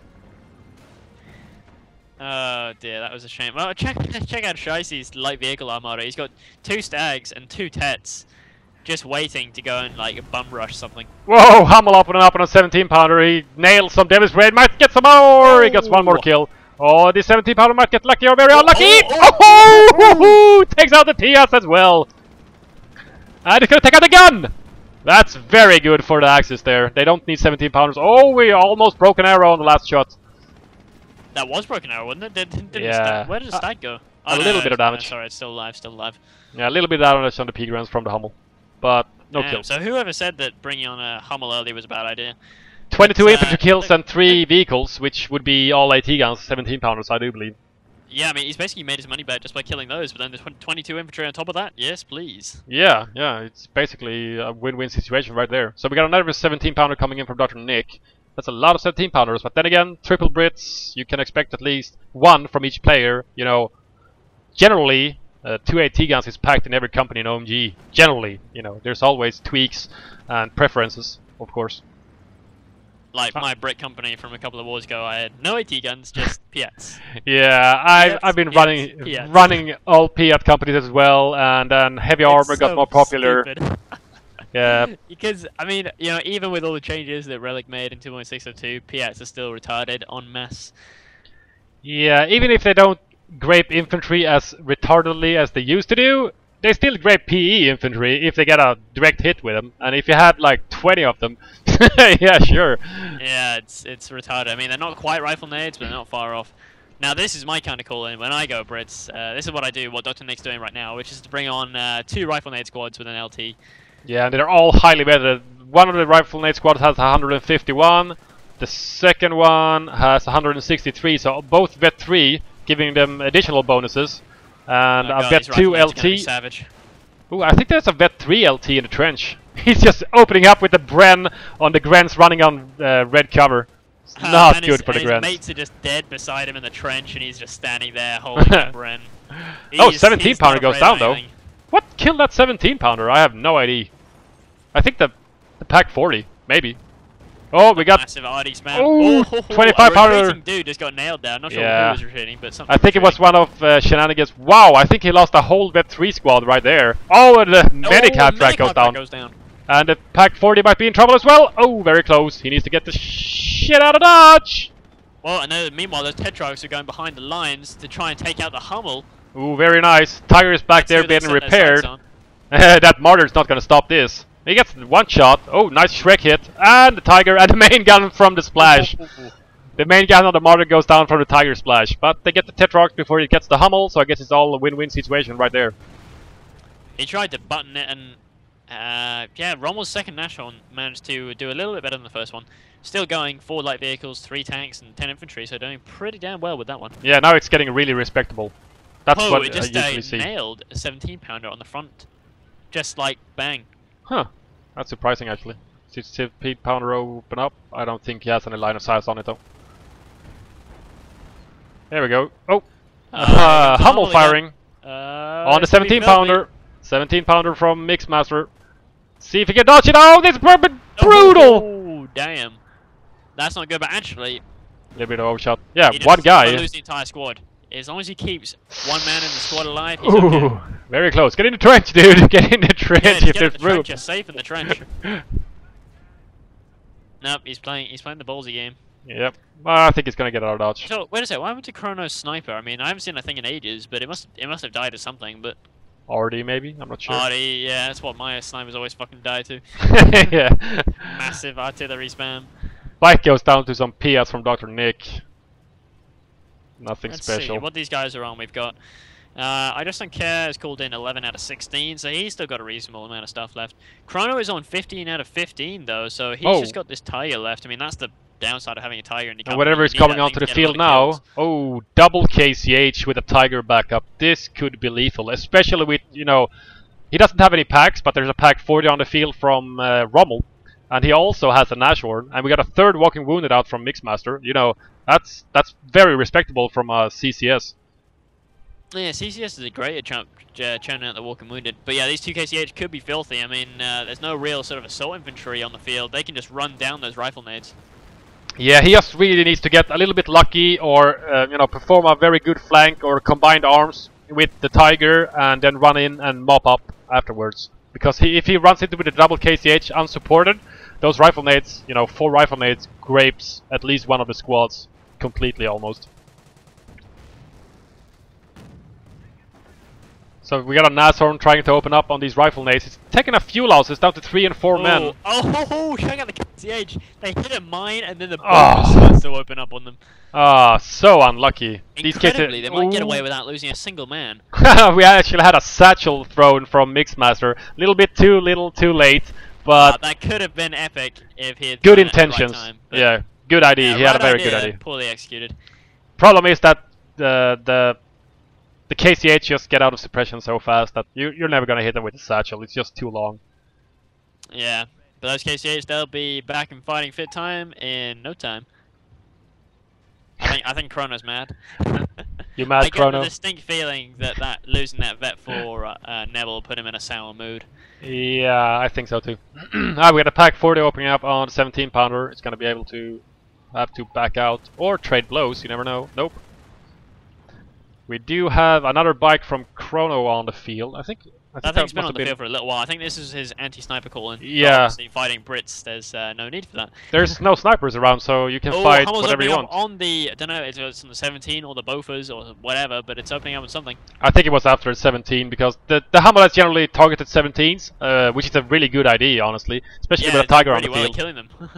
Oh dear, that was a shame. Well, check out Shicey's light vehicle armada. He's got 2 Stags and 2 Tets, just waiting to go and like bum rush something. Whoa, Hummel up on a 17-pounder. He nails some Davis Raid. Might get some more. He gets 1 more kill. Oh, this 17-pounder might get lucky or very unlucky. Oh, takes out the Tias as well. And he's gonna take out the gun. That's very good for the Axis there. They don't need 17-pounders. Oh, we almost broke an arrow on the last shot. That was broken arrow, wasn't it? Didn't Yeah. Stag, where did the Stag go? a little bit of damage. Sorry, it's still alive, still alive. Yeah, a little bit damage on the P-Grams from the Hummel. But no Damn, kills. So whoever said that bringing on a Hummel early was a bad idea? 22 But, infantry kills look- and 3 vehicles, which would be all AT guns, 17-pounders, I do believe. Yeah, I mean, he's basically made his money back just by killing those, but then there's 22 infantry on top of that? Yes, please. Yeah, it's basically a win-win situation right there. So we got another 17-pounder coming in from Dr. Nick. That's a lot of 17-pounders, but then again, triple Brits, you can expect at least 1 from each player. You know, generally, 2 AT guns is packed in every company in OMG. Generally, you know, there's always tweaks and preferences, of course. Like my Brit company from a couple of wars ago, I had no AT guns, just Piats. Yeah, I've been Piats. running all Piat companies as well, and then heavy armor got more popular. Stupid. Yeah, Because, I mean, you know, even with all the changes that Relic made in 2.602, Piats are still retarded en masse. yeah. Even if they don't grape infantry as retardedly as they used to do, they still grape PE infantry if they get a direct hit with them. And if you had like 20 of them, yeah, sure. Yeah, it's retarded. I mean, they're not quite rifle nades, but they're not far off. Now this is my kind of call in when I go Brits. This is what I do, what Dr. Nick's doing right now, which is to bring on 2 rifle nade squads with an LT. Yeah, and they're all highly vetted. One of the rifle nade squads has 151. The second one has 163. So both vet 3, giving them additional bonuses. And Oh a God, vet these rifle 2 nades are gonna be LT. savage. Ooh, I think there's a vet 3 LT in the trench. He's just opening up with the Bren on the Grens running on red cover. It's not And good his, for the and his Grens. mates are just dead beside him in the trench, and he's just standing there holding the Bren. Oh, He's 17 pounder not goes afraid of down though. anything. What killed that 17 pounder? I have no idea. I think the pack 40, maybe. Oh, we got. Massive RD spam. Oh, Oh, 25 a pounder. retreating dude just got nailed down. Not sure Yeah. who was retreating, but something. I think it was one of Shenanigans. Wow, I think he lost a whole vet 3 squad right there. Oh, and the medic half track goes down. And the pack 40 might be in trouble as well. Oh, very close. He needs to get the shit out of Dodge. Well, and then meanwhile, those Tetrogs are going behind the lines to try and take out the Hummel. Ooh, very nice. Tiger is back Let's there see what they being set their repaired. sights on. That Martyr's not gonna stop this. He gets one shot. Oh, nice Shrek hit. And the Tiger and the main gun from the splash. The main gun on the Martyr goes down from the Tiger splash. But they get the Tetrogs before he gets the Hummel, so I guess it's all a win-win situation right there. He tried to button it, and yeah, Rommel's second Nashorn managed to do a little bit better than the first one. Still going 4 light vehicles, 3 tanks, and 10 infantry, so doing pretty damn well with that one. Yeah, now it's getting really respectable. That's Oh, what it I just usually see. nailed a 17 pounder on the front. Just like bang. Huh. That's surprising, actually. 60 pounder open up. I don't think he has any line of sight on it, though. There we go. Oh! Hummel firing on the 17 pounder. 17 pounder from Mixmaster. See if he can dodge it. Oh, this is brutal! Oh, damn. That's not good, but actually, A little bit of overshot. Yeah, he one doesn't guy. lose the entire squad. As long as he keeps one man in the squad alive, he's okay. Ooh, very close. Get in the trench, dude. Get in the trench Yeah, if just get in there's the trench, room. you're safe in the trench. Nope, he's playing the ballsy game. Yep. I think he's gonna get out of dodge. So wait a second, what happened to Chrono's sniper? I mean, I haven't seen that thing in ages, but it must have died of something. But RD maybe? I'm not sure. RD, yeah, that's what my snipers always fucking die to. Yeah. Massive artillery spam. Bike goes down to some PS from Dr. Nick. Nothing Let's special. see what these guys are on. We've got I Just Don't Care is called in 11 out of 16, so he's still got a reasonable amount of stuff left. Chrono is on 15 out of 15 though, so he's just got this Tiger left. I mean, that's the downside of having a Tiger. And whatever is coming onto the field now. Oh, double KCH with a Tiger backup. This could be lethal, especially with, you know, he doesn't have any packs, but there's a pack 40 on the field from Rommel. And he also has a Nashorn, and we got a third walking wounded out from Mixmaster. You know, that's very respectable from CCS. Yeah, CCS is a great at churning out the walking wounded. But yeah, these 2 KCH could be filthy. I mean, there's no real sort of assault infantry on the field. They can just run down those rifle nades. Yeah, he just really needs to get a little bit lucky, or you know, perform a very good flank or combined arms with the Tiger, and then run in and mop up afterwards. Because if he runs into with a double KCH unsupported, those rifle nades, you know, 4 rifle nades grapes at least one of the squads completely almost. So we got a Nashorn trying to open up on these rifle nades. It's taking a few losses down to 3 and 4 men. Oh, check out the KCH. They hit a mine and then the bonus starts to open up on them. Ah, so unlucky. Incredibly, they might get away without losing a single man. We actually had a satchel thrown from Mixmaster. A little bit too little, too late, but that could have been epic if he had good done it at the right intentions. time, Yeah, good idea. yeah, He had a right very good idea. Poorly executed. Problem is that the KCH just get out of suppression so fast that you're never gonna hit them with the satchel. It's just too long. Yeah, but those KCH, they'll be back in fighting fit time in no time. I think Chrono's mad. You mad, I get Chrono? the distinct feeling that losing that vet for Neville put him in a sour mood. Yeah, I think so too. We got a pack 40 opening up on 17 pounder. It's gonna be able to have to back out or trade blows. You never know. Nope. We do have another bike from Chrono on the field. I think That thing's been on the field for a little while. I think this is his anti-sniper calling. Yeah. Obviously, fighting Brits, there's no need for that. There's no snipers around, so you can fight Hummel's whatever you opening want. up on the, I don't know if it's on the 17 or the Bofors or whatever, but it's opening up on something. I think it was after 17 because the Hummel has generally targeted 17s, which is a really good idea, honestly, especially Yeah, with a Tiger on really the well field. at killing them.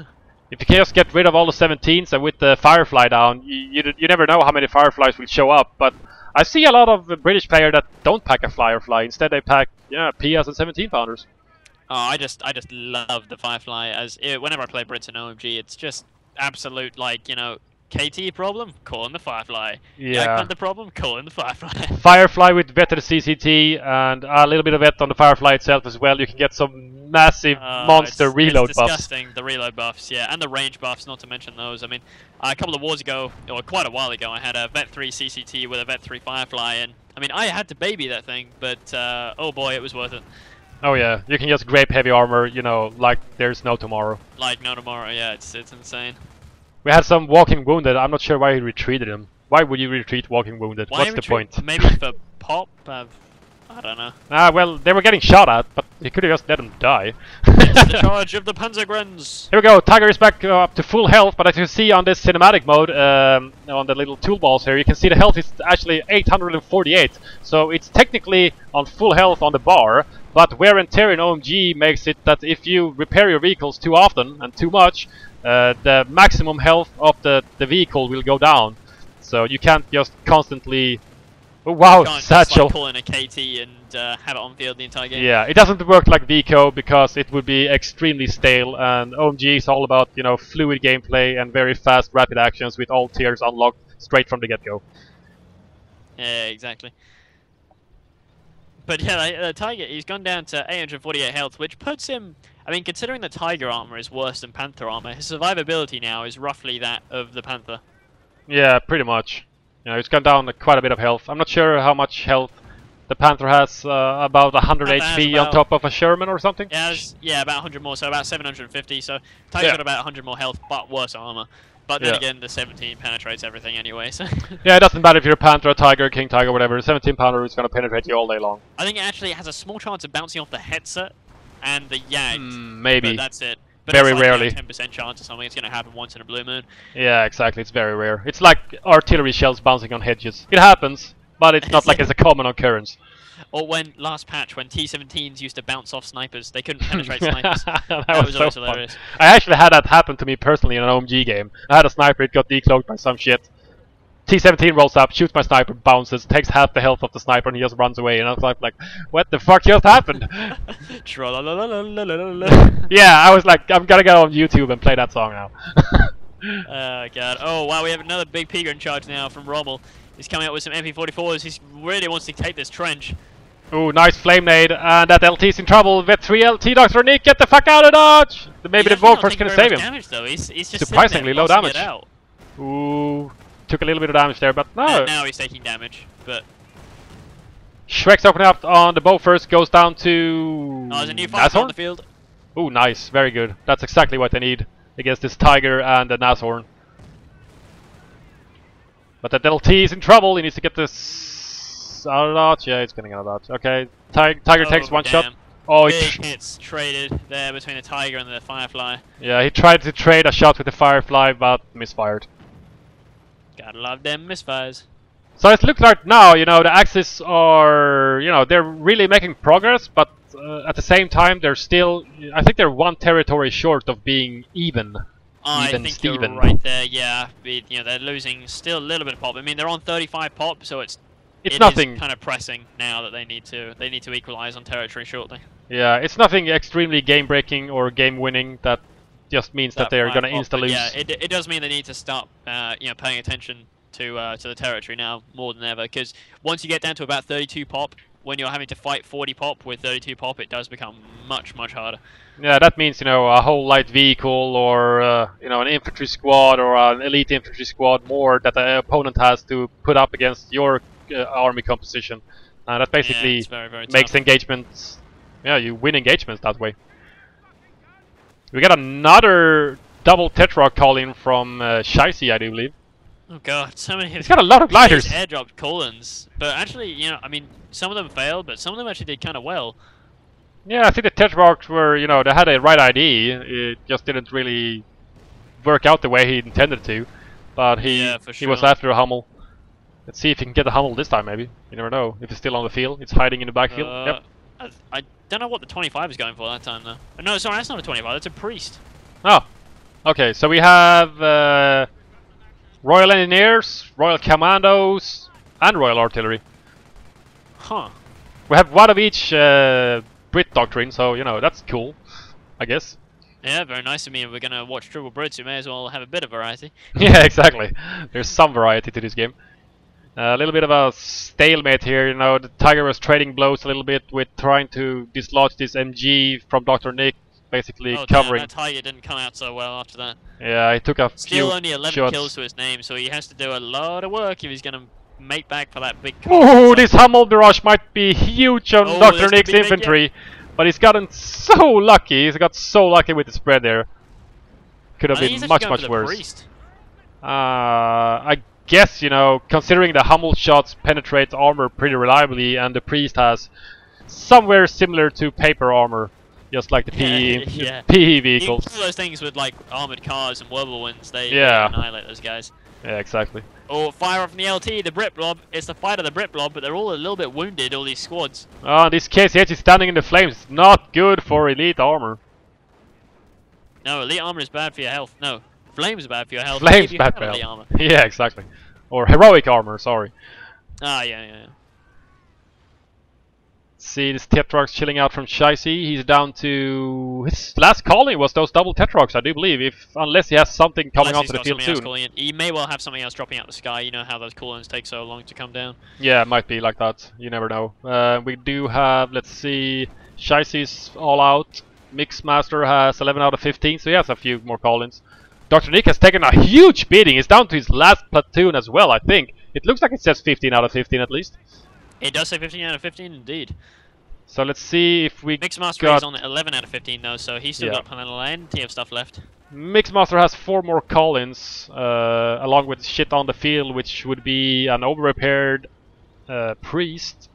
If you can just get rid of all the 17s and with the Firefly down, you never know how many Fireflies will show up. But I see a lot of British players that don't pack a Firefly. Instead, they pack PS and 17 pounders. Oh, I just love the Firefly. Whenever I play Brits and OMG, it's just absolute, like, you know, KT problem, call in the Firefly. Yeah. The problem, call in the Firefly. Firefly with better CCT and a little bit of vet on the Firefly itself as well. You can get some massive monster reload it's buffs. Disgusting, the reload buffs, yeah, and the range buffs, not to mention those. I mean, a couple of wars ago, or quite a while ago, I had a Vet 3 CCT with a Vet 3 Firefly, and I mean, I had to baby that thing, but oh boy, it was worth it. Oh yeah, you can just grape heavy armor, you know, like there's no tomorrow. Like no tomorrow, yeah, it's insane. We had some walking wounded. I'm not sure why he retreated him. Why would you retreat walking wounded? Why What's the point? Maybe for pop? I don't know. Well, they were getting shot at, but he could have just let them die. It's the charge of the Panzergrens! Here we go, Tiger is back up to full health, but as you can see on this cinematic mode, on the little toolballs here, you can see the health is actually 848. So it's technically on full health on the bar, but wear and tear in OMG makes it that if you repair your vehicles too often and too much, the maximum health of the vehicle will go down. So you can't just constantly... Oh, wow, Can't satchel! just, like, pull in a KT and have it on field the entire game. Yeah, it doesn't work like Vico because it would be extremely stale, and OMG is all about, you know, fluid gameplay and very fast, rapid actions with all tiers unlocked straight from the get-go. Yeah, exactly. But yeah, the Tiger, he's gone down to 848 health, which puts him... I mean, considering the Tiger armor is worse than Panther armor, his survivability now is roughly that of the Panther. Yeah, pretty much. You know, it's gone down quite a bit of health. I'm not sure how much health the Panther has, about 100 HP on top of a Sherman or something? Yeah, about 100 more, so about 750. So Tiger's got about 100 more health, but worse armor. But then again, the 17 penetrates everything anyway, so... Yeah, it doesn't matter if you're a Panther, a Tiger, King Tiger, whatever. 17 pounder is going to penetrate you all day long. I think it actually has a small chance of bouncing off the headset and the Yag. Maybe. But that's it. But Very it's like, rarely. 10% chance or something. It's going to happen once in a blue moon. Yeah, exactly. It's very rare. It's like artillery shells bouncing on hedges. It happens, but it's not like it's a common occurrence. Or when, last patch, when T-17s used to bounce off snipers. They couldn't penetrate snipers. that was was always so hilarious. fun. I actually had that happen to me personally in an OMG game. I had a sniper, it got decloaked by some shit. T-17 rolls up, shoots my sniper, bounces, takes half the health of the sniper, and he just runs away. And I was like, what the fuck just happened? Yeah, I was like, I'm gonna go on YouTube and play that song now. Oh god. Oh wow, we have another big Piga in charge now from Rommel. He's coming up with some MP44s. He really wants to take this trench. Ooh, nice flame nade, and that LT's in trouble. Vet 3 LT, Dr. Nick, get the fuck out of Dodge! Maybe the Volfor's gonna save him. Damage, though. He's just surprisingly low damage. Out. Ooh, took a little bit of damage there, but no. And now he's taking damage, but... Shrek's opening up on the bow first, goes down to... Oh, there's a new fighter on the field. Ooh, nice, very good. That's exactly what they need against this Tiger and the Nashorn. But that LT is in trouble, he needs to get this... out of dodge. Yeah, it's getting out of dodge. Okay, Tiger takes one shot. Oh, big hits traded there between the Tiger and the Firefly. Yeah, he tried to trade a shot with the Firefly, but misfired. Gotta love them misfires. So it looks like now, you know, the Axis are, you know, they're really making progress, but at the same time, they're still, I think they're one territory short of being even. I think you're right there, yeah. You know, they're losing still a little bit of pop. I mean, they're on 35 pop, so it nothing. Is kind of pressing now that they need to equalize on territory shortly. Yeah, it's nothing extremely game-breaking or game-winning. That just means that they're going to insta-lose. Yeah, it does mean they need to start, you know, paying attention to the territory now more than ever. Because once you get down to about 32 pop, when you're having to fight 40 pop with 32 pop, it does become much harder. Yeah, that means, you know, a whole light vehicle or you know, an infantry squad or an elite infantry squad more that the opponent has to put up against your army composition, and that basically very makes tough. engagements. Yeah, you win engagements that way. We got another double Tetrarch call in from Shaisi, I do believe. Oh god, so many. He's got a lot of gliders. Airdropped call-ins, but actually, you know, I mean, some of them failed, but some of them actually did kind of well. Yeah, I think the Tetrarchs were, you know, they had a right ID. It just didn't really work out the way he intended to. But he was after a Hummel. Let's see if he can get the Hummel this time, maybe. You never know. If it's still on the field, it's hiding in the backfield. Yep. I don't know what the 25 is going for that time, though. No, sorry, that's not a 25. That's a Priest. Oh. Okay, so we have Royal Engineers, Royal Commandos, and Royal Artillery. Huh. We have one of each Brit doctrine, so you know that's cool, I guess. Yeah, very nice of me. And we're gonna watch Triple Brits. We may as well have a bit of variety. Yeah, exactly. There's some variety to this game. A little bit of a stalemate here, you know. The Tiger was trading blows a little bit with trying to dislodge this MG from Dr. Nick, basically Oh, damn, covering. that Tiger didn't come out so well after that. Yeah, he took a Still few only 11 shots. kills to his name, so he has to do a lot of work if he's gonna make back for that big. Ooh, this Hummel barrage might be huge on Oh, Dr. this could Nick's be big, infantry, but he's gotten so lucky. He's got so lucky with the spread there. Could have I think he's been actually much, going much for the worse. Priest. I guess, you know, considering the Hummel shots penetrate armor pretty reliably, and the Priest has somewhere similar to paper armor, just like the PE, Yeah. PE You vehicles. can kill those things with like armored cars and whirlwinds. They Yeah. annihilate those guys. Yeah, exactly. Or fire off from the LT, the Brit Blob. It's the fight of the Brit Blob, but they're all a little bit wounded, all these squads. Oh, this KCH is standing in the flames. It's not good for elite armor. No, elite armor is bad for your health. No, flames are bad for your health. Flames if you bad have for elite health. armor. Yeah, exactly. Or heroic armor, sorry. Ah, yeah. See this Tetrox chilling out from Shicey. He's down to his last calling was those double Tetrox, I do believe. Unless he has something coming Unless onto the he's got field something else soon. calling in. He may well have something else dropping out of the sky. You know how those cooldowns take so long to come down. Yeah, it might be like that. You never know. We do have, let's see, Shicey's all out. Mixmaster has 11 out of 15, so he has a few more call-ins. Dr. Nick has taken a huge beating. He's down to his last platoon as well, I think. It looks like it says 15 out of 15 at least. It does say 15 out of 15, indeed. So let's see if we Mixmaster got... is on 11 out of 15 though, so he's still Yeah. got plenty of stuff left. Mixmaster has 4 more call-ins, along with shit on the field, which would be an over-repaired priest,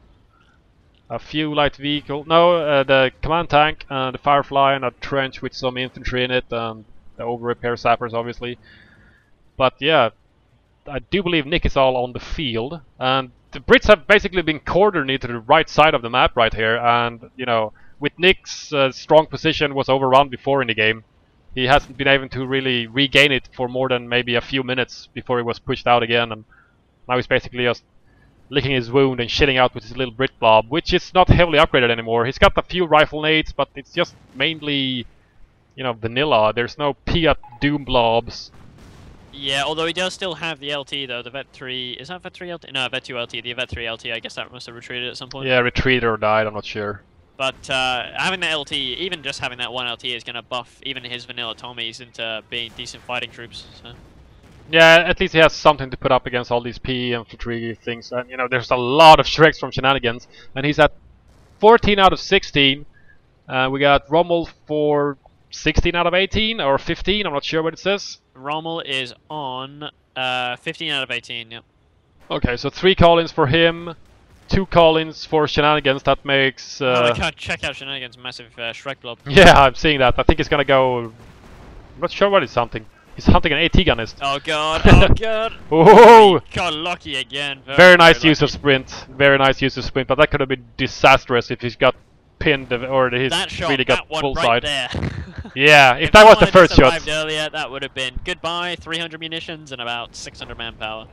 a few light vehicle, the command tank, and the Firefly, and a trench with some infantry in it, and the over-repair sappers, obviously. But yeah, I do believe Nick is all on the field, and the Brits have basically been cornered into the right side of the map right here, and you know, with Nick's strong position was overrun before in the game. He hasn't been able to really regain it for more than maybe a few minutes before he was pushed out again, and now he's basically just licking his wound and shitting out with his little Brit blob, which is not heavily upgraded anymore. He's got a few rifle nades, but it's just mainly, you know, vanilla. There's no Piat Doom blobs. Yeah, although he does still have the LT though, the Vet 3... Is that Vet 3 LT? No, Vet 2 LT. The Vet 3 LT, I guess that must have retreated at some point. Yeah, retreated or died, I'm not sure. But having that LT, even just having that one LT is going to buff even his vanilla Tommies into being decent fighting troops. So. Yeah, at least he has something to put up against all these PE infantry things. And you know, there's a lot of Shreks from Shenanigans, and he's at 14 out of 16. We got Rommel for 16 out of 18 or 15. I'm not sure what it says. Rommel is on 15 out of 18. Yep. Okay, so 3 call-ins for him, 2 call-ins for Shenanigans. That makes. Oh my god! Check out Shenanigans' massive Shrek blob. Yeah, I'm seeing that. I think he's gonna go. I'm not sure what he's hunting. He's hunting an AT gunist. Oh god! Oh god! Oh! He got lucky again. Very nice use lucky. of sprint. Very nice use of sprint, but that could have been disastrous if he's got pinned or he's That shot, really got that one bullside. right there. Yeah, if that was the first shot. Survived earlier, that would have been goodbye. 300 munitions and about 600 manpower.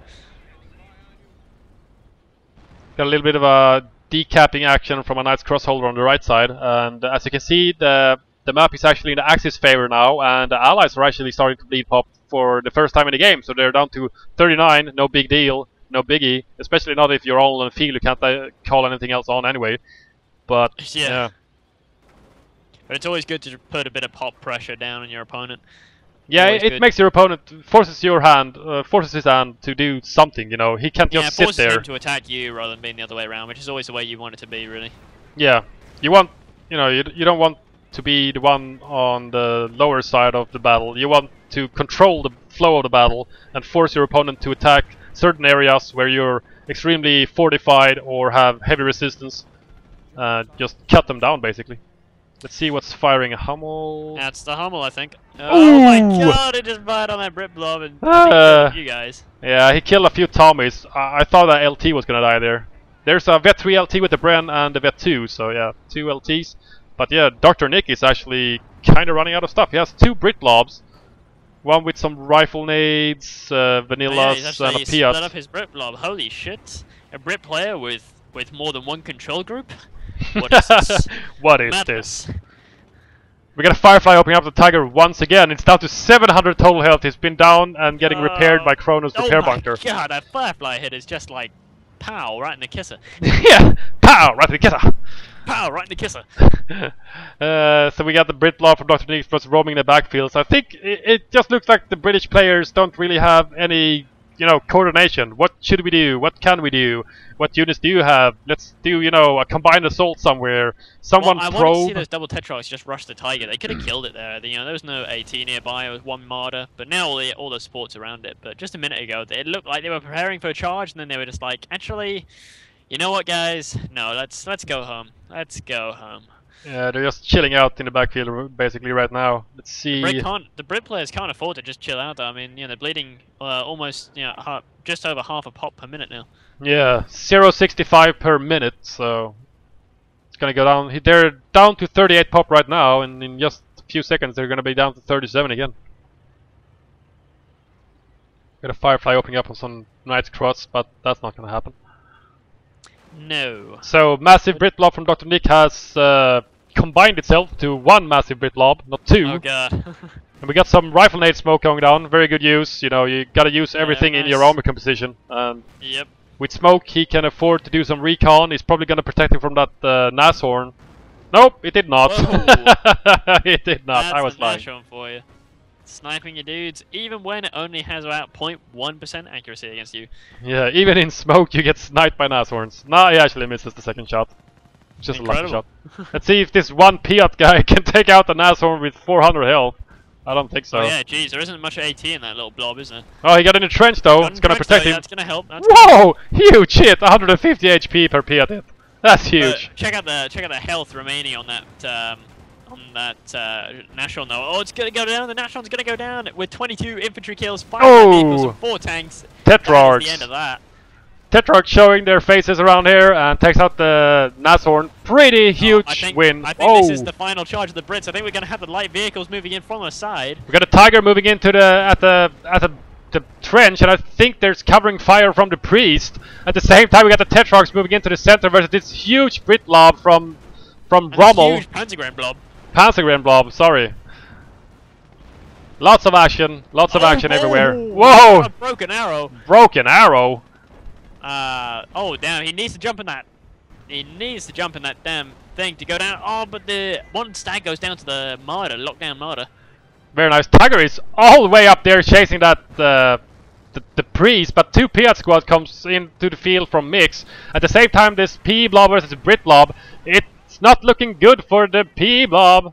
Got a little bit of a decapping action from a nice crossholder on the right side, and as you can see, the map is actually in the Axis favor now, and the allies are actually starting to bleed pop for the first time in the game, so they're down to 39, no big deal, no biggie, especially not if you're all on the field, you can't call anything else on anyway. But Yeah. But it's always good to put a bit of pop pressure down on your opponent. Yeah, Always it good. makes your opponent forces his hand to do something. You know, he can't Yeah, just sit forces there. him to attack you rather than being the other way around, which is always the way you want it to be, really. Yeah, you want, you know, you don't want to be the one on the lower side of the battle. You want to control the flow of the battle and force your opponent to attack certain areas where you're extremely fortified or have heavy resistance. Just cut them down, basically. Let's see what's firing a Hummel. That's the Hummel, I think. Oh my Ooh! god, it just fired on that Brit blob and Ah. killed you guys. Yeah, he killed a few Tommies. I thought that LT was gonna die there. There's a Vet 3 LT with the Bren and the Vet 2, so yeah, 2 LTs. But yeah, Dr. Nick is actually kinda running out of stuff. He has 2 Brit blobs. One with some rifle nades, Yeah, vanillas, he's and actually a split Piat. up his Brit blob. Holy shit! A Brit player with more than one control group. What is this? What is Madness. this? We got a Firefly opening up the Tiger once again. It's down to 700 total health. He's been down and getting repaired by Kronos repair bunker. Oh my god, that Firefly hit is just like pow right in the kisser. Yeah! Pow! Right in the kisser! Pow right in the kisser. So we got the Brit Blob from Dr. Nix plus roaming in the backfield. So I think it just looks like the British players don't really have any, coordination. What should we do? What can we do? What units do you have? Let's do, a combined assault somewhere. Someone Well, I wanted to see probe. those double Tetrox just rush the Tiger. They could have killed it there. There was no AT nearby. It was one Marder, but now all the supports around it. But just a minute ago, it looked like they were preparing for a charge, and then they were just like, actually, you know what, guys? No, let's go home. Let's go home. Yeah, they're just chilling out in the backfield basically right now. Let's see. The Brit players can't afford to just chill out though. I mean, they're bleeding almost, just over half a pop per minute now. Yeah, 0.65 per minute, so it's gonna go down. They're down to 38 pop right now, and in just a few seconds they're gonna be down to 37 again. Got a Firefly opening up on some Knight's Cross, but that's not gonna happen. No. So massive Brit Blob from Dr. Nick has combined itself to one massive Brit Blob, not two. Oh god. And we got some rifle nade smoke going down. Very good use. You gotta use everything in your nice. armor composition. And Yep. with smoke, he can afford to do some recon. He's probably gonna protect him from that Nashorn. Nope, it did not. It did not. That's I was a lying. Nashorn for you. Sniping your dudes, even when it only has about 0.1% accuracy against you. Yeah, even in smoke, you get sniped by Nashorns. Nah, he actually misses the second shot. It's just a lucky Incredible. shot. Let's see if this one Piat guy can take out the Nashorn with 400 health. I don't think so. Oh yeah, geez, there isn't much AT in that little blob, is there? Oh, he got in the trench though. Gun It's gonna trench, protect though, him. That's gonna help. Whoa! Huge hit! 150 HP per Piat hit. That's huge. Check out the health remaining on that Nashorn though. Oh, it's gonna go down. The Nashorn's gonna go down with 22 infantry kills, 5 vehicles, and 4 tanks. That is Tetrarchs. the end of that. Tetrarch showing their faces around here and takes out the Nashorn. Pretty huge win. I think this is the final charge of the Brits. I think we're gonna have the light vehicles moving in from the side. We got a Tiger moving into the trench, and I think there's covering fire from the Priest. At the same time, we got the Tetrarchs moving into the center versus this huge Brit Blob from And this Rommel. huge Panzergren blob. Panzergren Blob, sorry. Lots of action everywhere. Oh, Whoa! a broken arrow. Broken arrow. Oh damn, he needs to jump in that. He needs to jump in that damn thing to go down. Oh, but the one stag goes down to the Marder, lockdown Marder. Very nice. Tiger is all the way up there chasing that the Priest, but 2 Piat squad comes into the field from Mix. At the same time, this P Blob versus Brit Blob, it's not looking good for the P Blob.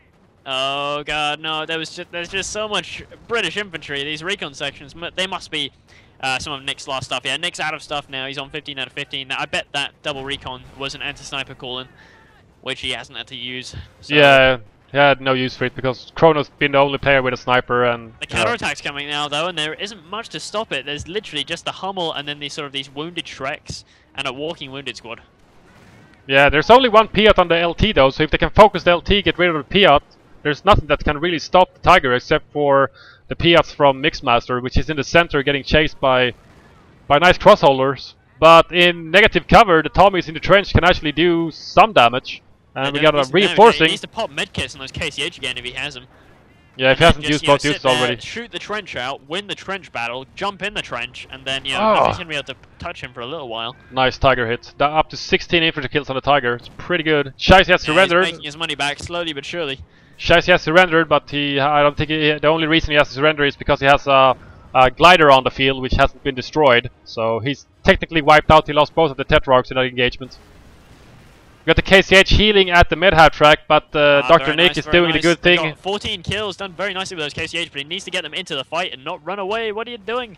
Oh god, no! There's just so much British infantry. These recon sections, they must be some of Nick's last stuff. Yeah, Nick's out of stuff now. He's on 15 out of 15. Now, I bet that double recon was an anti-sniper call-in, which he hasn't had to use. So Yeah, he had no use for it because Kronos been the only player with a sniper, and the counterattack's coming now though, and there isn't much to stop it. There's literally just the Hummel and then these wounded Shreks and a walking wounded squad. yeah, there's only one Piat on the LT though, so if they can focus the LT, get rid of the Piat, there's nothing that can really stop the Tiger except for the Piats from Mixmaster, which is in the center getting chased by nice crossholders. But in negative cover, the Tommies in the trench can actually do some damage. And we got a reinforcing. He needs to pop medkits on those KCH again if he has them. Yeah, if he hasn't used both uses already. Shoot the trench out, win the trench battle, jump in the trench, and then Oh. nothing's gonna be able to touch him for a little while. Nice Tiger hit. Up to 16 infantry kills on the Tiger. It's pretty good. Shice has surrendered. He's making his money back slowly but surely. Shice has surrendered, but I don't think the only reason he has to surrender is because he has a glider on the field which hasn't been destroyed. So he's technically wiped out. He lost both of the Tetrarchs in that engagement. We got the KCH healing at the mid-half track, but Dr. Nick is doing the good They thing. got 14 kills, done very nicely with those KCH, but he needs to get them into the fight and not run away. What are you doing?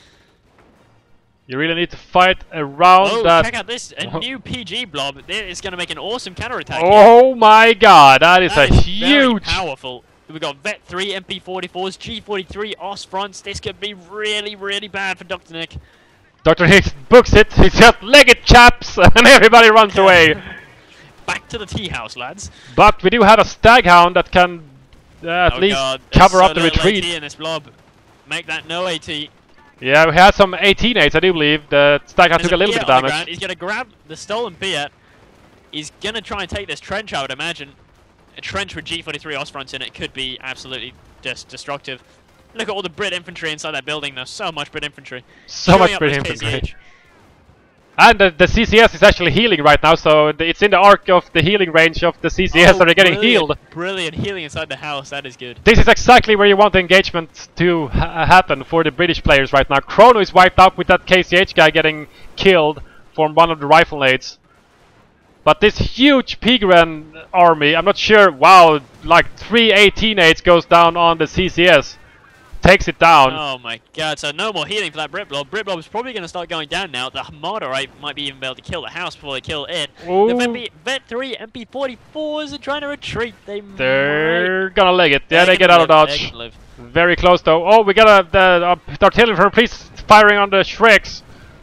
You really need to fight around Oh, that. check out this! A new PG blob. It's going to make an awesome counterattack. Oh my god, that is That a is huge. very powerful. We've got Vet 3, MP44s, G43, OS fronts. This could be really, really bad for Dr. Nick. Dr. Hicks books it. He's just leg it, chaps, and everybody runs away. Back to the tea house, lads. But we do have a Staghound that can at Oh least God, cover there's up the so little retreat. AT in this blob. Make that no AT. Yeah, we had some 18 nades, I do believe. The Stag There's took a little bit Piet of on the damage. ground. He's gonna grab the stolen Piet. He's gonna try and take this trench, I would imagine. A trench with G43 Osfronts in it could be absolutely just destructive. Look at all the Brit infantry inside that building. There's so much Brit infantry. So much Showing up Brit this infantry. KCH. And the CCS is actually healing right now, so it's in the arc of the healing range of the CCS, so they're getting brilliant, healed. Brilliant healing inside the house. That is good. This is exactly where you want the engagement to happen for the British players right now. Chrono is wiped out with that KCH guy getting killed from one of the rifle nades. But this huge Pigren army, I'm not sure, wow, like 3 AT nades goes down on the CCS. Takes it down. Oh my god, so no more healing for that Brit Blob. Brit Blob is probably going to start going down now. The Marder might be even able to kill the house before they kill it. Ooh. The Vet 3 MP44s are trying to retreat. They're gonna leg it. Yeah, they get gonna out of live, they dodge. can live. Very close though. Oh, we got the artillery from police firing on the Shreks.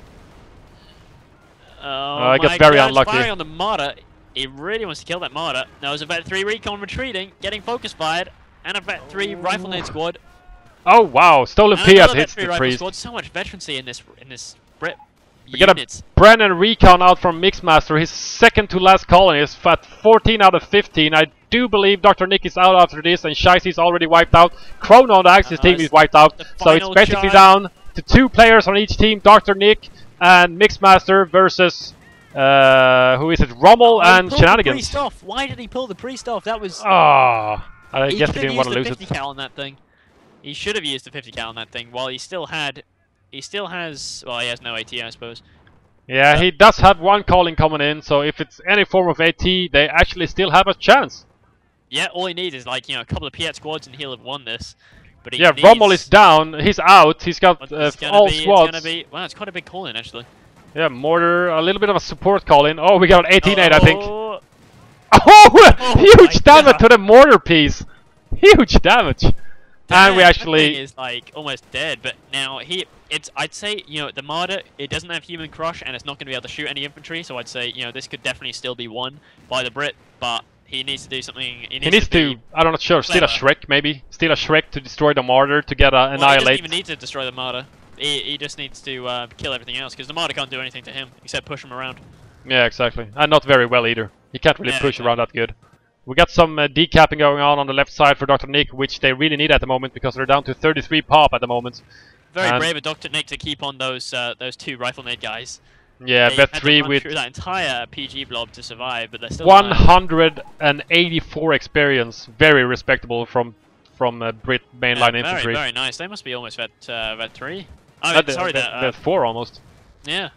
Oh I got my very god, unlucky. firing on the Marder. He really wants to kill that Marder. Now there's a Vet 3 recon retreating, getting focus fired, and a Vet 3 rifle nade squad. Oh wow, stolen And Piat another hits Vet 3 the rifle priest. squad. So much veterancy in this Brit We got units. a Brennan recon out from Mixmaster, his second to last colonist at 14 out of 15. I do believe Dr. Nick is out after this, and Shicey's already wiped out. Chrono on the Axis team is wiped out, the so it's final basically charge. down to 2 players on each team, Dr. Nick and Mixmaster versus, who is it, Rommel Oh, he and pulled the Shenanigans. priest off. Why did he pull the priest off? That was... Ah, I he guess he could didn't have want to used lose the it. 50 cal on that thing. He should have used the 50 cal on that thing while he still has, well, he has no AT, I suppose. Yeah, he does have one calling coming in, so if it's any form of AT, they actually still have a chance. Yeah, all he needs is like, a couple of Piet squads and he'll have won this. But he Yeah, needs... Rommel is down, he's out, he's got It's gonna all be, squads. It's gonna be... Wow, it's quite a big call in actually. Yeah, Mortar, a little bit of a support call in. Oh, we got an 18-8, I think. Oh, Oh, Oh huge my damage God. to the mortar piece. Huge damage. And we that actually... thing is like almost dead, but now I'd say, the Marder, it doesn't have human crush and it's not going to be able to shoot any infantry, so I'd say, this could definitely still be won by the Brit, but he needs to do something. He needs to, be I don't know, sure, steal a clever. Shrek maybe. Steal a Shrek to destroy the mortar to get Well, he annihilate. doesn't even need to destroy the Marder. He just needs to kill everything else, because the Marder can't do anything to him except push him around. Yeah, exactly. And not very well either. He can't really Yeah, push exactly. around that good. We got some decapping going on the left side for Dr. Nick, which they really need at the moment because they're down to 33 pop at the moment. Very And- brave of Dr. Nick to keep on those 2 rifle nade guys. Yeah, They Vet had to 3 run with through that entire PG blob to survive, but they're still alive. 184 experience. Very respectable from Brit mainline Yeah, infantry. Very nice. They must be almost Vet 3. I mean, sorry, Vet 4 almost. yeah.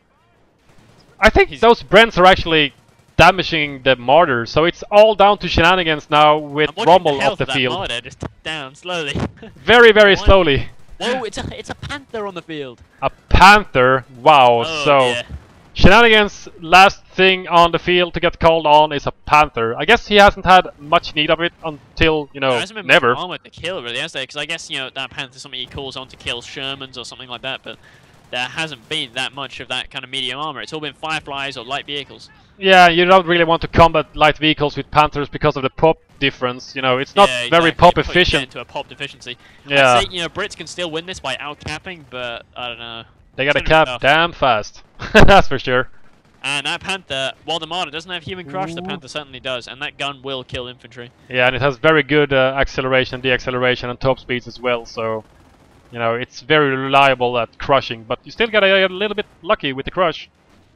I think He's- those Brents are actually damaging the Martyr, so it's all down to Shenanigans now with I'm watching Rommel the health off the of that field. Marder just tick down slowly. Very, very One- slowly. Whoa, it's a panther on the field. A Panther, wow, Oh, so... dear. Shenanigans' last thing on the field to get called on is a Panther. I guess he hasn't had much need of it until, There hasn't been never. much armor to kill, really, has there? Because I guess, that panther is something he calls on to kill Shermans or something like that, but there hasn't been that much of that kind of medium armor. It's all been Fireflies or light vehicles. Yeah, you don't really want to combat light vehicles with Panthers because of the pop difference. It's not Yeah, very exactly. pop It puts you efficient. into a pop deficiency. Yeah, I'd say, Brits can still win this by outcapping, but I don't know. they gotta it's gonna be cap tough. damn fast. That's for sure. And that Panther, while the Marder doesn't have human crush, the Ooh. Panther certainly does, and that gun will kill infantry. Yeah, and it has very good acceleration, deacceleration, and top speeds as well. So, it's very reliable at crushing. But you still gotta get a little bit lucky with the crush.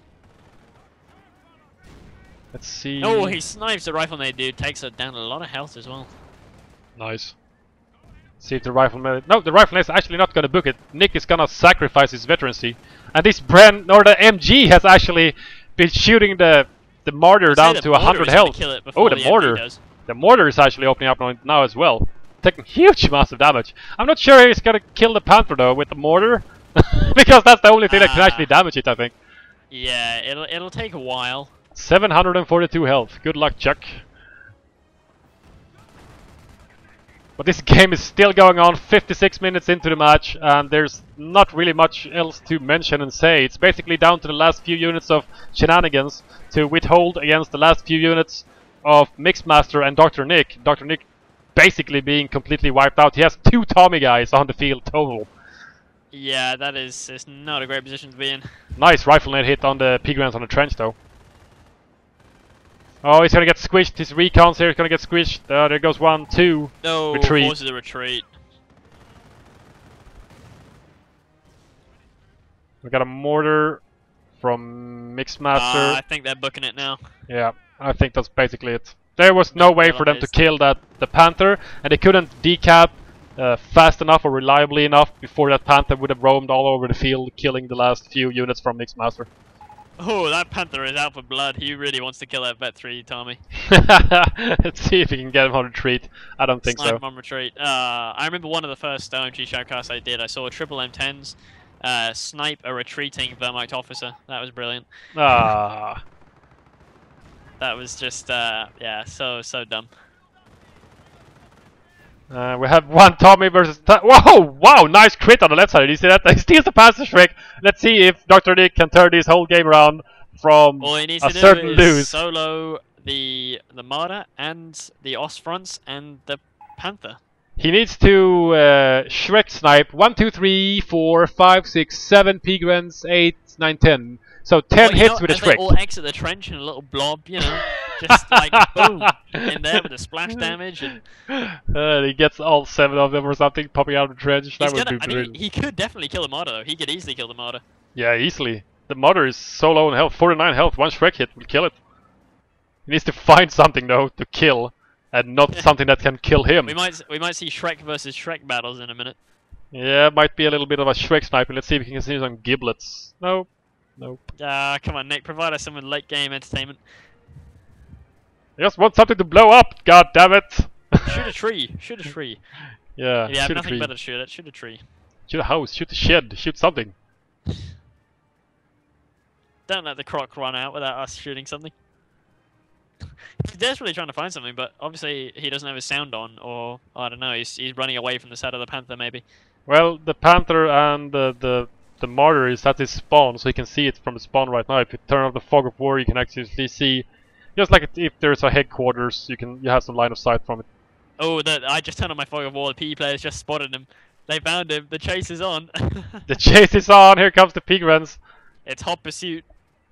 Let's see. Oh, he snipes the rifle nade dude, takes it down a lot of health as well. Nice. See if the rifleman... No, the rifleman is actually not gonna book it. Nick is gonna sacrifice his veterancy. And this Bren, or the MG, has actually been shooting the Martyr I'd say down the to Mortar 100 is gonna health. kill it before Oh, the MG Mortar. does. The Mortar is actually opening up on it now as well. Taking huge amounts of damage. I'm not sure he's gonna kill the Panther though with the Mortar. Because that's the only thing that can Ah. actually damage it, I think. Yeah, it'll take a while. 742 health. Good luck, Chuck. But this game is still going on 56 minutes into the match, and there's not really much else to mention and say. It's basically down to the last few units of Shenanigans to withhold against the last few units of Mixmaster and Dr. Nick. Dr. Nick basically being completely wiped out. He has 2 Tommy guys on the field total. Yeah, it's not a great position to be in. Nice rifle net hit on the Pigrams on the trench though. Oh, he's gonna get squished. His recons here is gonna get squished. There goes 1, 2. No, Retreat. forces a retreat. We got a mortar from Mixmaster. I think they're booking it now. Yeah, I think that's basically it. There was no way for them to kill the Panther, and they couldn't decap fast enough or reliably enough before that Panther would have roamed all over the field, killing the last few units from Mixmaster. Oh, that Panther is out for blood. He really wants to kill that Vet 3, Tommy. Let's see if we can get him on retreat. I don't think Snipe so. him on retreat. I remember one of the first OMG shoutcasts I did. I saw a triple M10s snipe a retreating Wehrmacht officer. That was brilliant. Ah. That was just, yeah, so dumb. We have 1 Tommy versus... Whoa! Wow! Nice crit on the left side. Did you see that? He steals the Panzer Shrek. Let's see if Dr. Nick can turn this whole game around from All he needs a to do certain is lose. solo the Marder and the Ostfronts and the Panther. He needs to Shrek snipe 1, 2, 3, 4, 5, 6, 7 Pigrans, 8, 9, 10. So 10 Well, you hits know, with a as they Shrek. all exit the trench in a little blob, you know, just like boom in there with the splash damage, and He gets all 7 of them or something popping out of the trench. That he's would gonna. be I mean, brilliant. he could definitely kill the Marder though. He could easily kill the Marder. Yeah, easily. The Mother is so low in health, 49 health. 1 Shrek hit will kill it. He needs to find something though to kill, and not something that can kill him. We might see Shrek versus Shrek battles in a minute. Yeah, might be a little bit of a Shrek sniping. Let's see if we can see some giblets. No. Nope. Come on, Nick, provide us some late game entertainment. I just want something to blow up, god damn it! Shoot a tree. Shoot a tree. Yeah, If you have shoot a nothing tree. better to shoot at, shoot a tree. Shoot a house, shoot a shed, shoot something. Don't let the croc run out without us shooting something. He's desperately trying to find something, but obviously he doesn't have his sound on, or I don't know. He's running away from the side of the Panther, maybe. Well, the Panther and the Martyr is at his spawn, so you can see it from the spawn right now. If you turn off the Fog of War, you can actually see, just like if there's a headquarters, you have some line of sight from it. Oh, I just turned on my Fog of War. The PE players just spotted him. They found him. The chase is on. The chase is on. Here comes the Pigrans It's hot pursuit.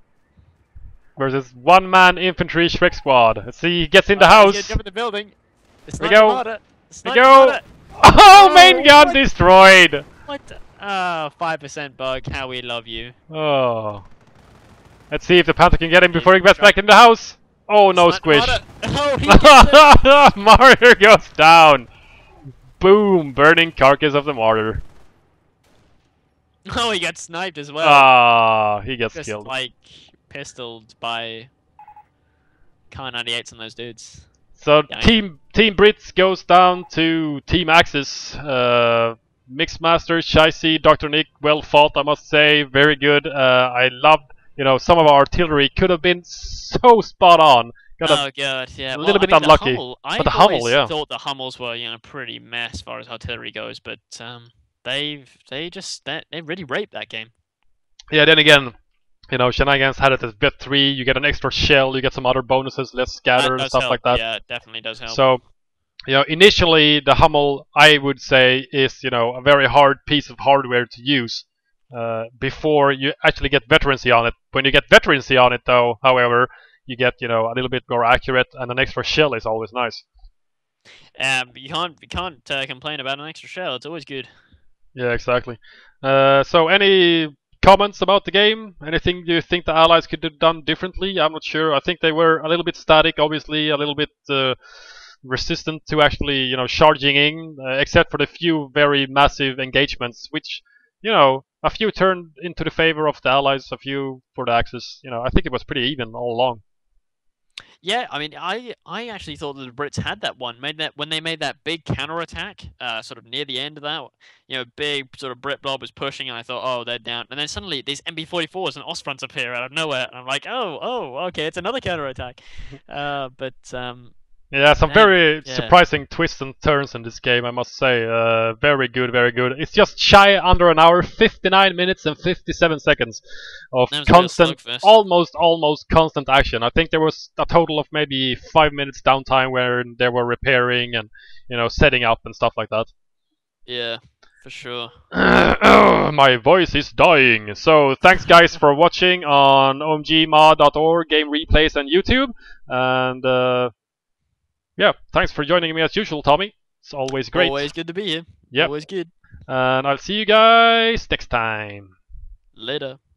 versus 1-man infantry Shrek squad. Let's see, he gets in the You house. jump in the building. We go. Marder. We go. Oh, main gun destroyed. What? Oh, 5% bug. How we love you. Oh. Let's see if the Panther can get him before he gets back in the house. Oh no, squish. Marder. Oh, he gets it. Martyr goes down. Boom, burning carcass of the Martyr. Oh, he gets sniped as well. Ah, he gets Just killed. like pistoled by Kar 98s on those dudes. So Yeah, Team Brits goes down to Team Axis. Mixmaster, Shicey, Dr. Nick, well fought, I must say, very good. I loved, some of our artillery could have been so spot on. Oh god, yeah. a little bit I mean, unlucky, I but the Hummel, always yeah. thought the Hummels were, pretty mess as far as artillery goes, but they really raped that game. Yeah, then again, Shenanigans had it as bet 3, you get an extra shell, you get some other bonuses, less scatter and does stuff help. like that. Yeah, it definitely does help. So, initially the Hummel, I would say, is, a very hard piece of hardware to use before you actually get veterancy on it. When you get veterancy on it, though, however, you get, a little bit more accurate, and an extra shell is always nice. You can't complain about an extra shell. It's always good. Yeah, exactly. So, any comments about the game? Anything you think the Allies could have done differently? I'm not sure. I think they were a little bit static, obviously, a little bit resistant to actually, charging in, except for the few very massive engagements, which, a few turned into the favor of the Allies, a few for the Axis. I think it was pretty even all along. Yeah, I mean, I actually thought that the Brits had that one. When they made that big counterattack, sort of near the end of that, big sort of Brit blob was pushing, and I thought, oh, they're down. And then suddenly these MB-44s and Ostfronts appear out of nowhere, and I'm like, oh, okay, it's another counterattack. But Yeah, some Damn, very yeah. surprising twists and turns in this game, I must say. Very good, very good. It's just shy under an hour, 59 minutes and 57 seconds of That was a real constant, slugfest. almost constant action. I think there was a total of maybe 5 minutes downtime where they were repairing and, setting up and stuff like that. Yeah, for sure. My voice is dying. So thanks guys for watching on omgmod.org, game replays and YouTube. And yeah, thanks for joining me as usual, Tommy. It's always great. Always good to be here. Yep. Always good. And I'll see you guys next time. Later.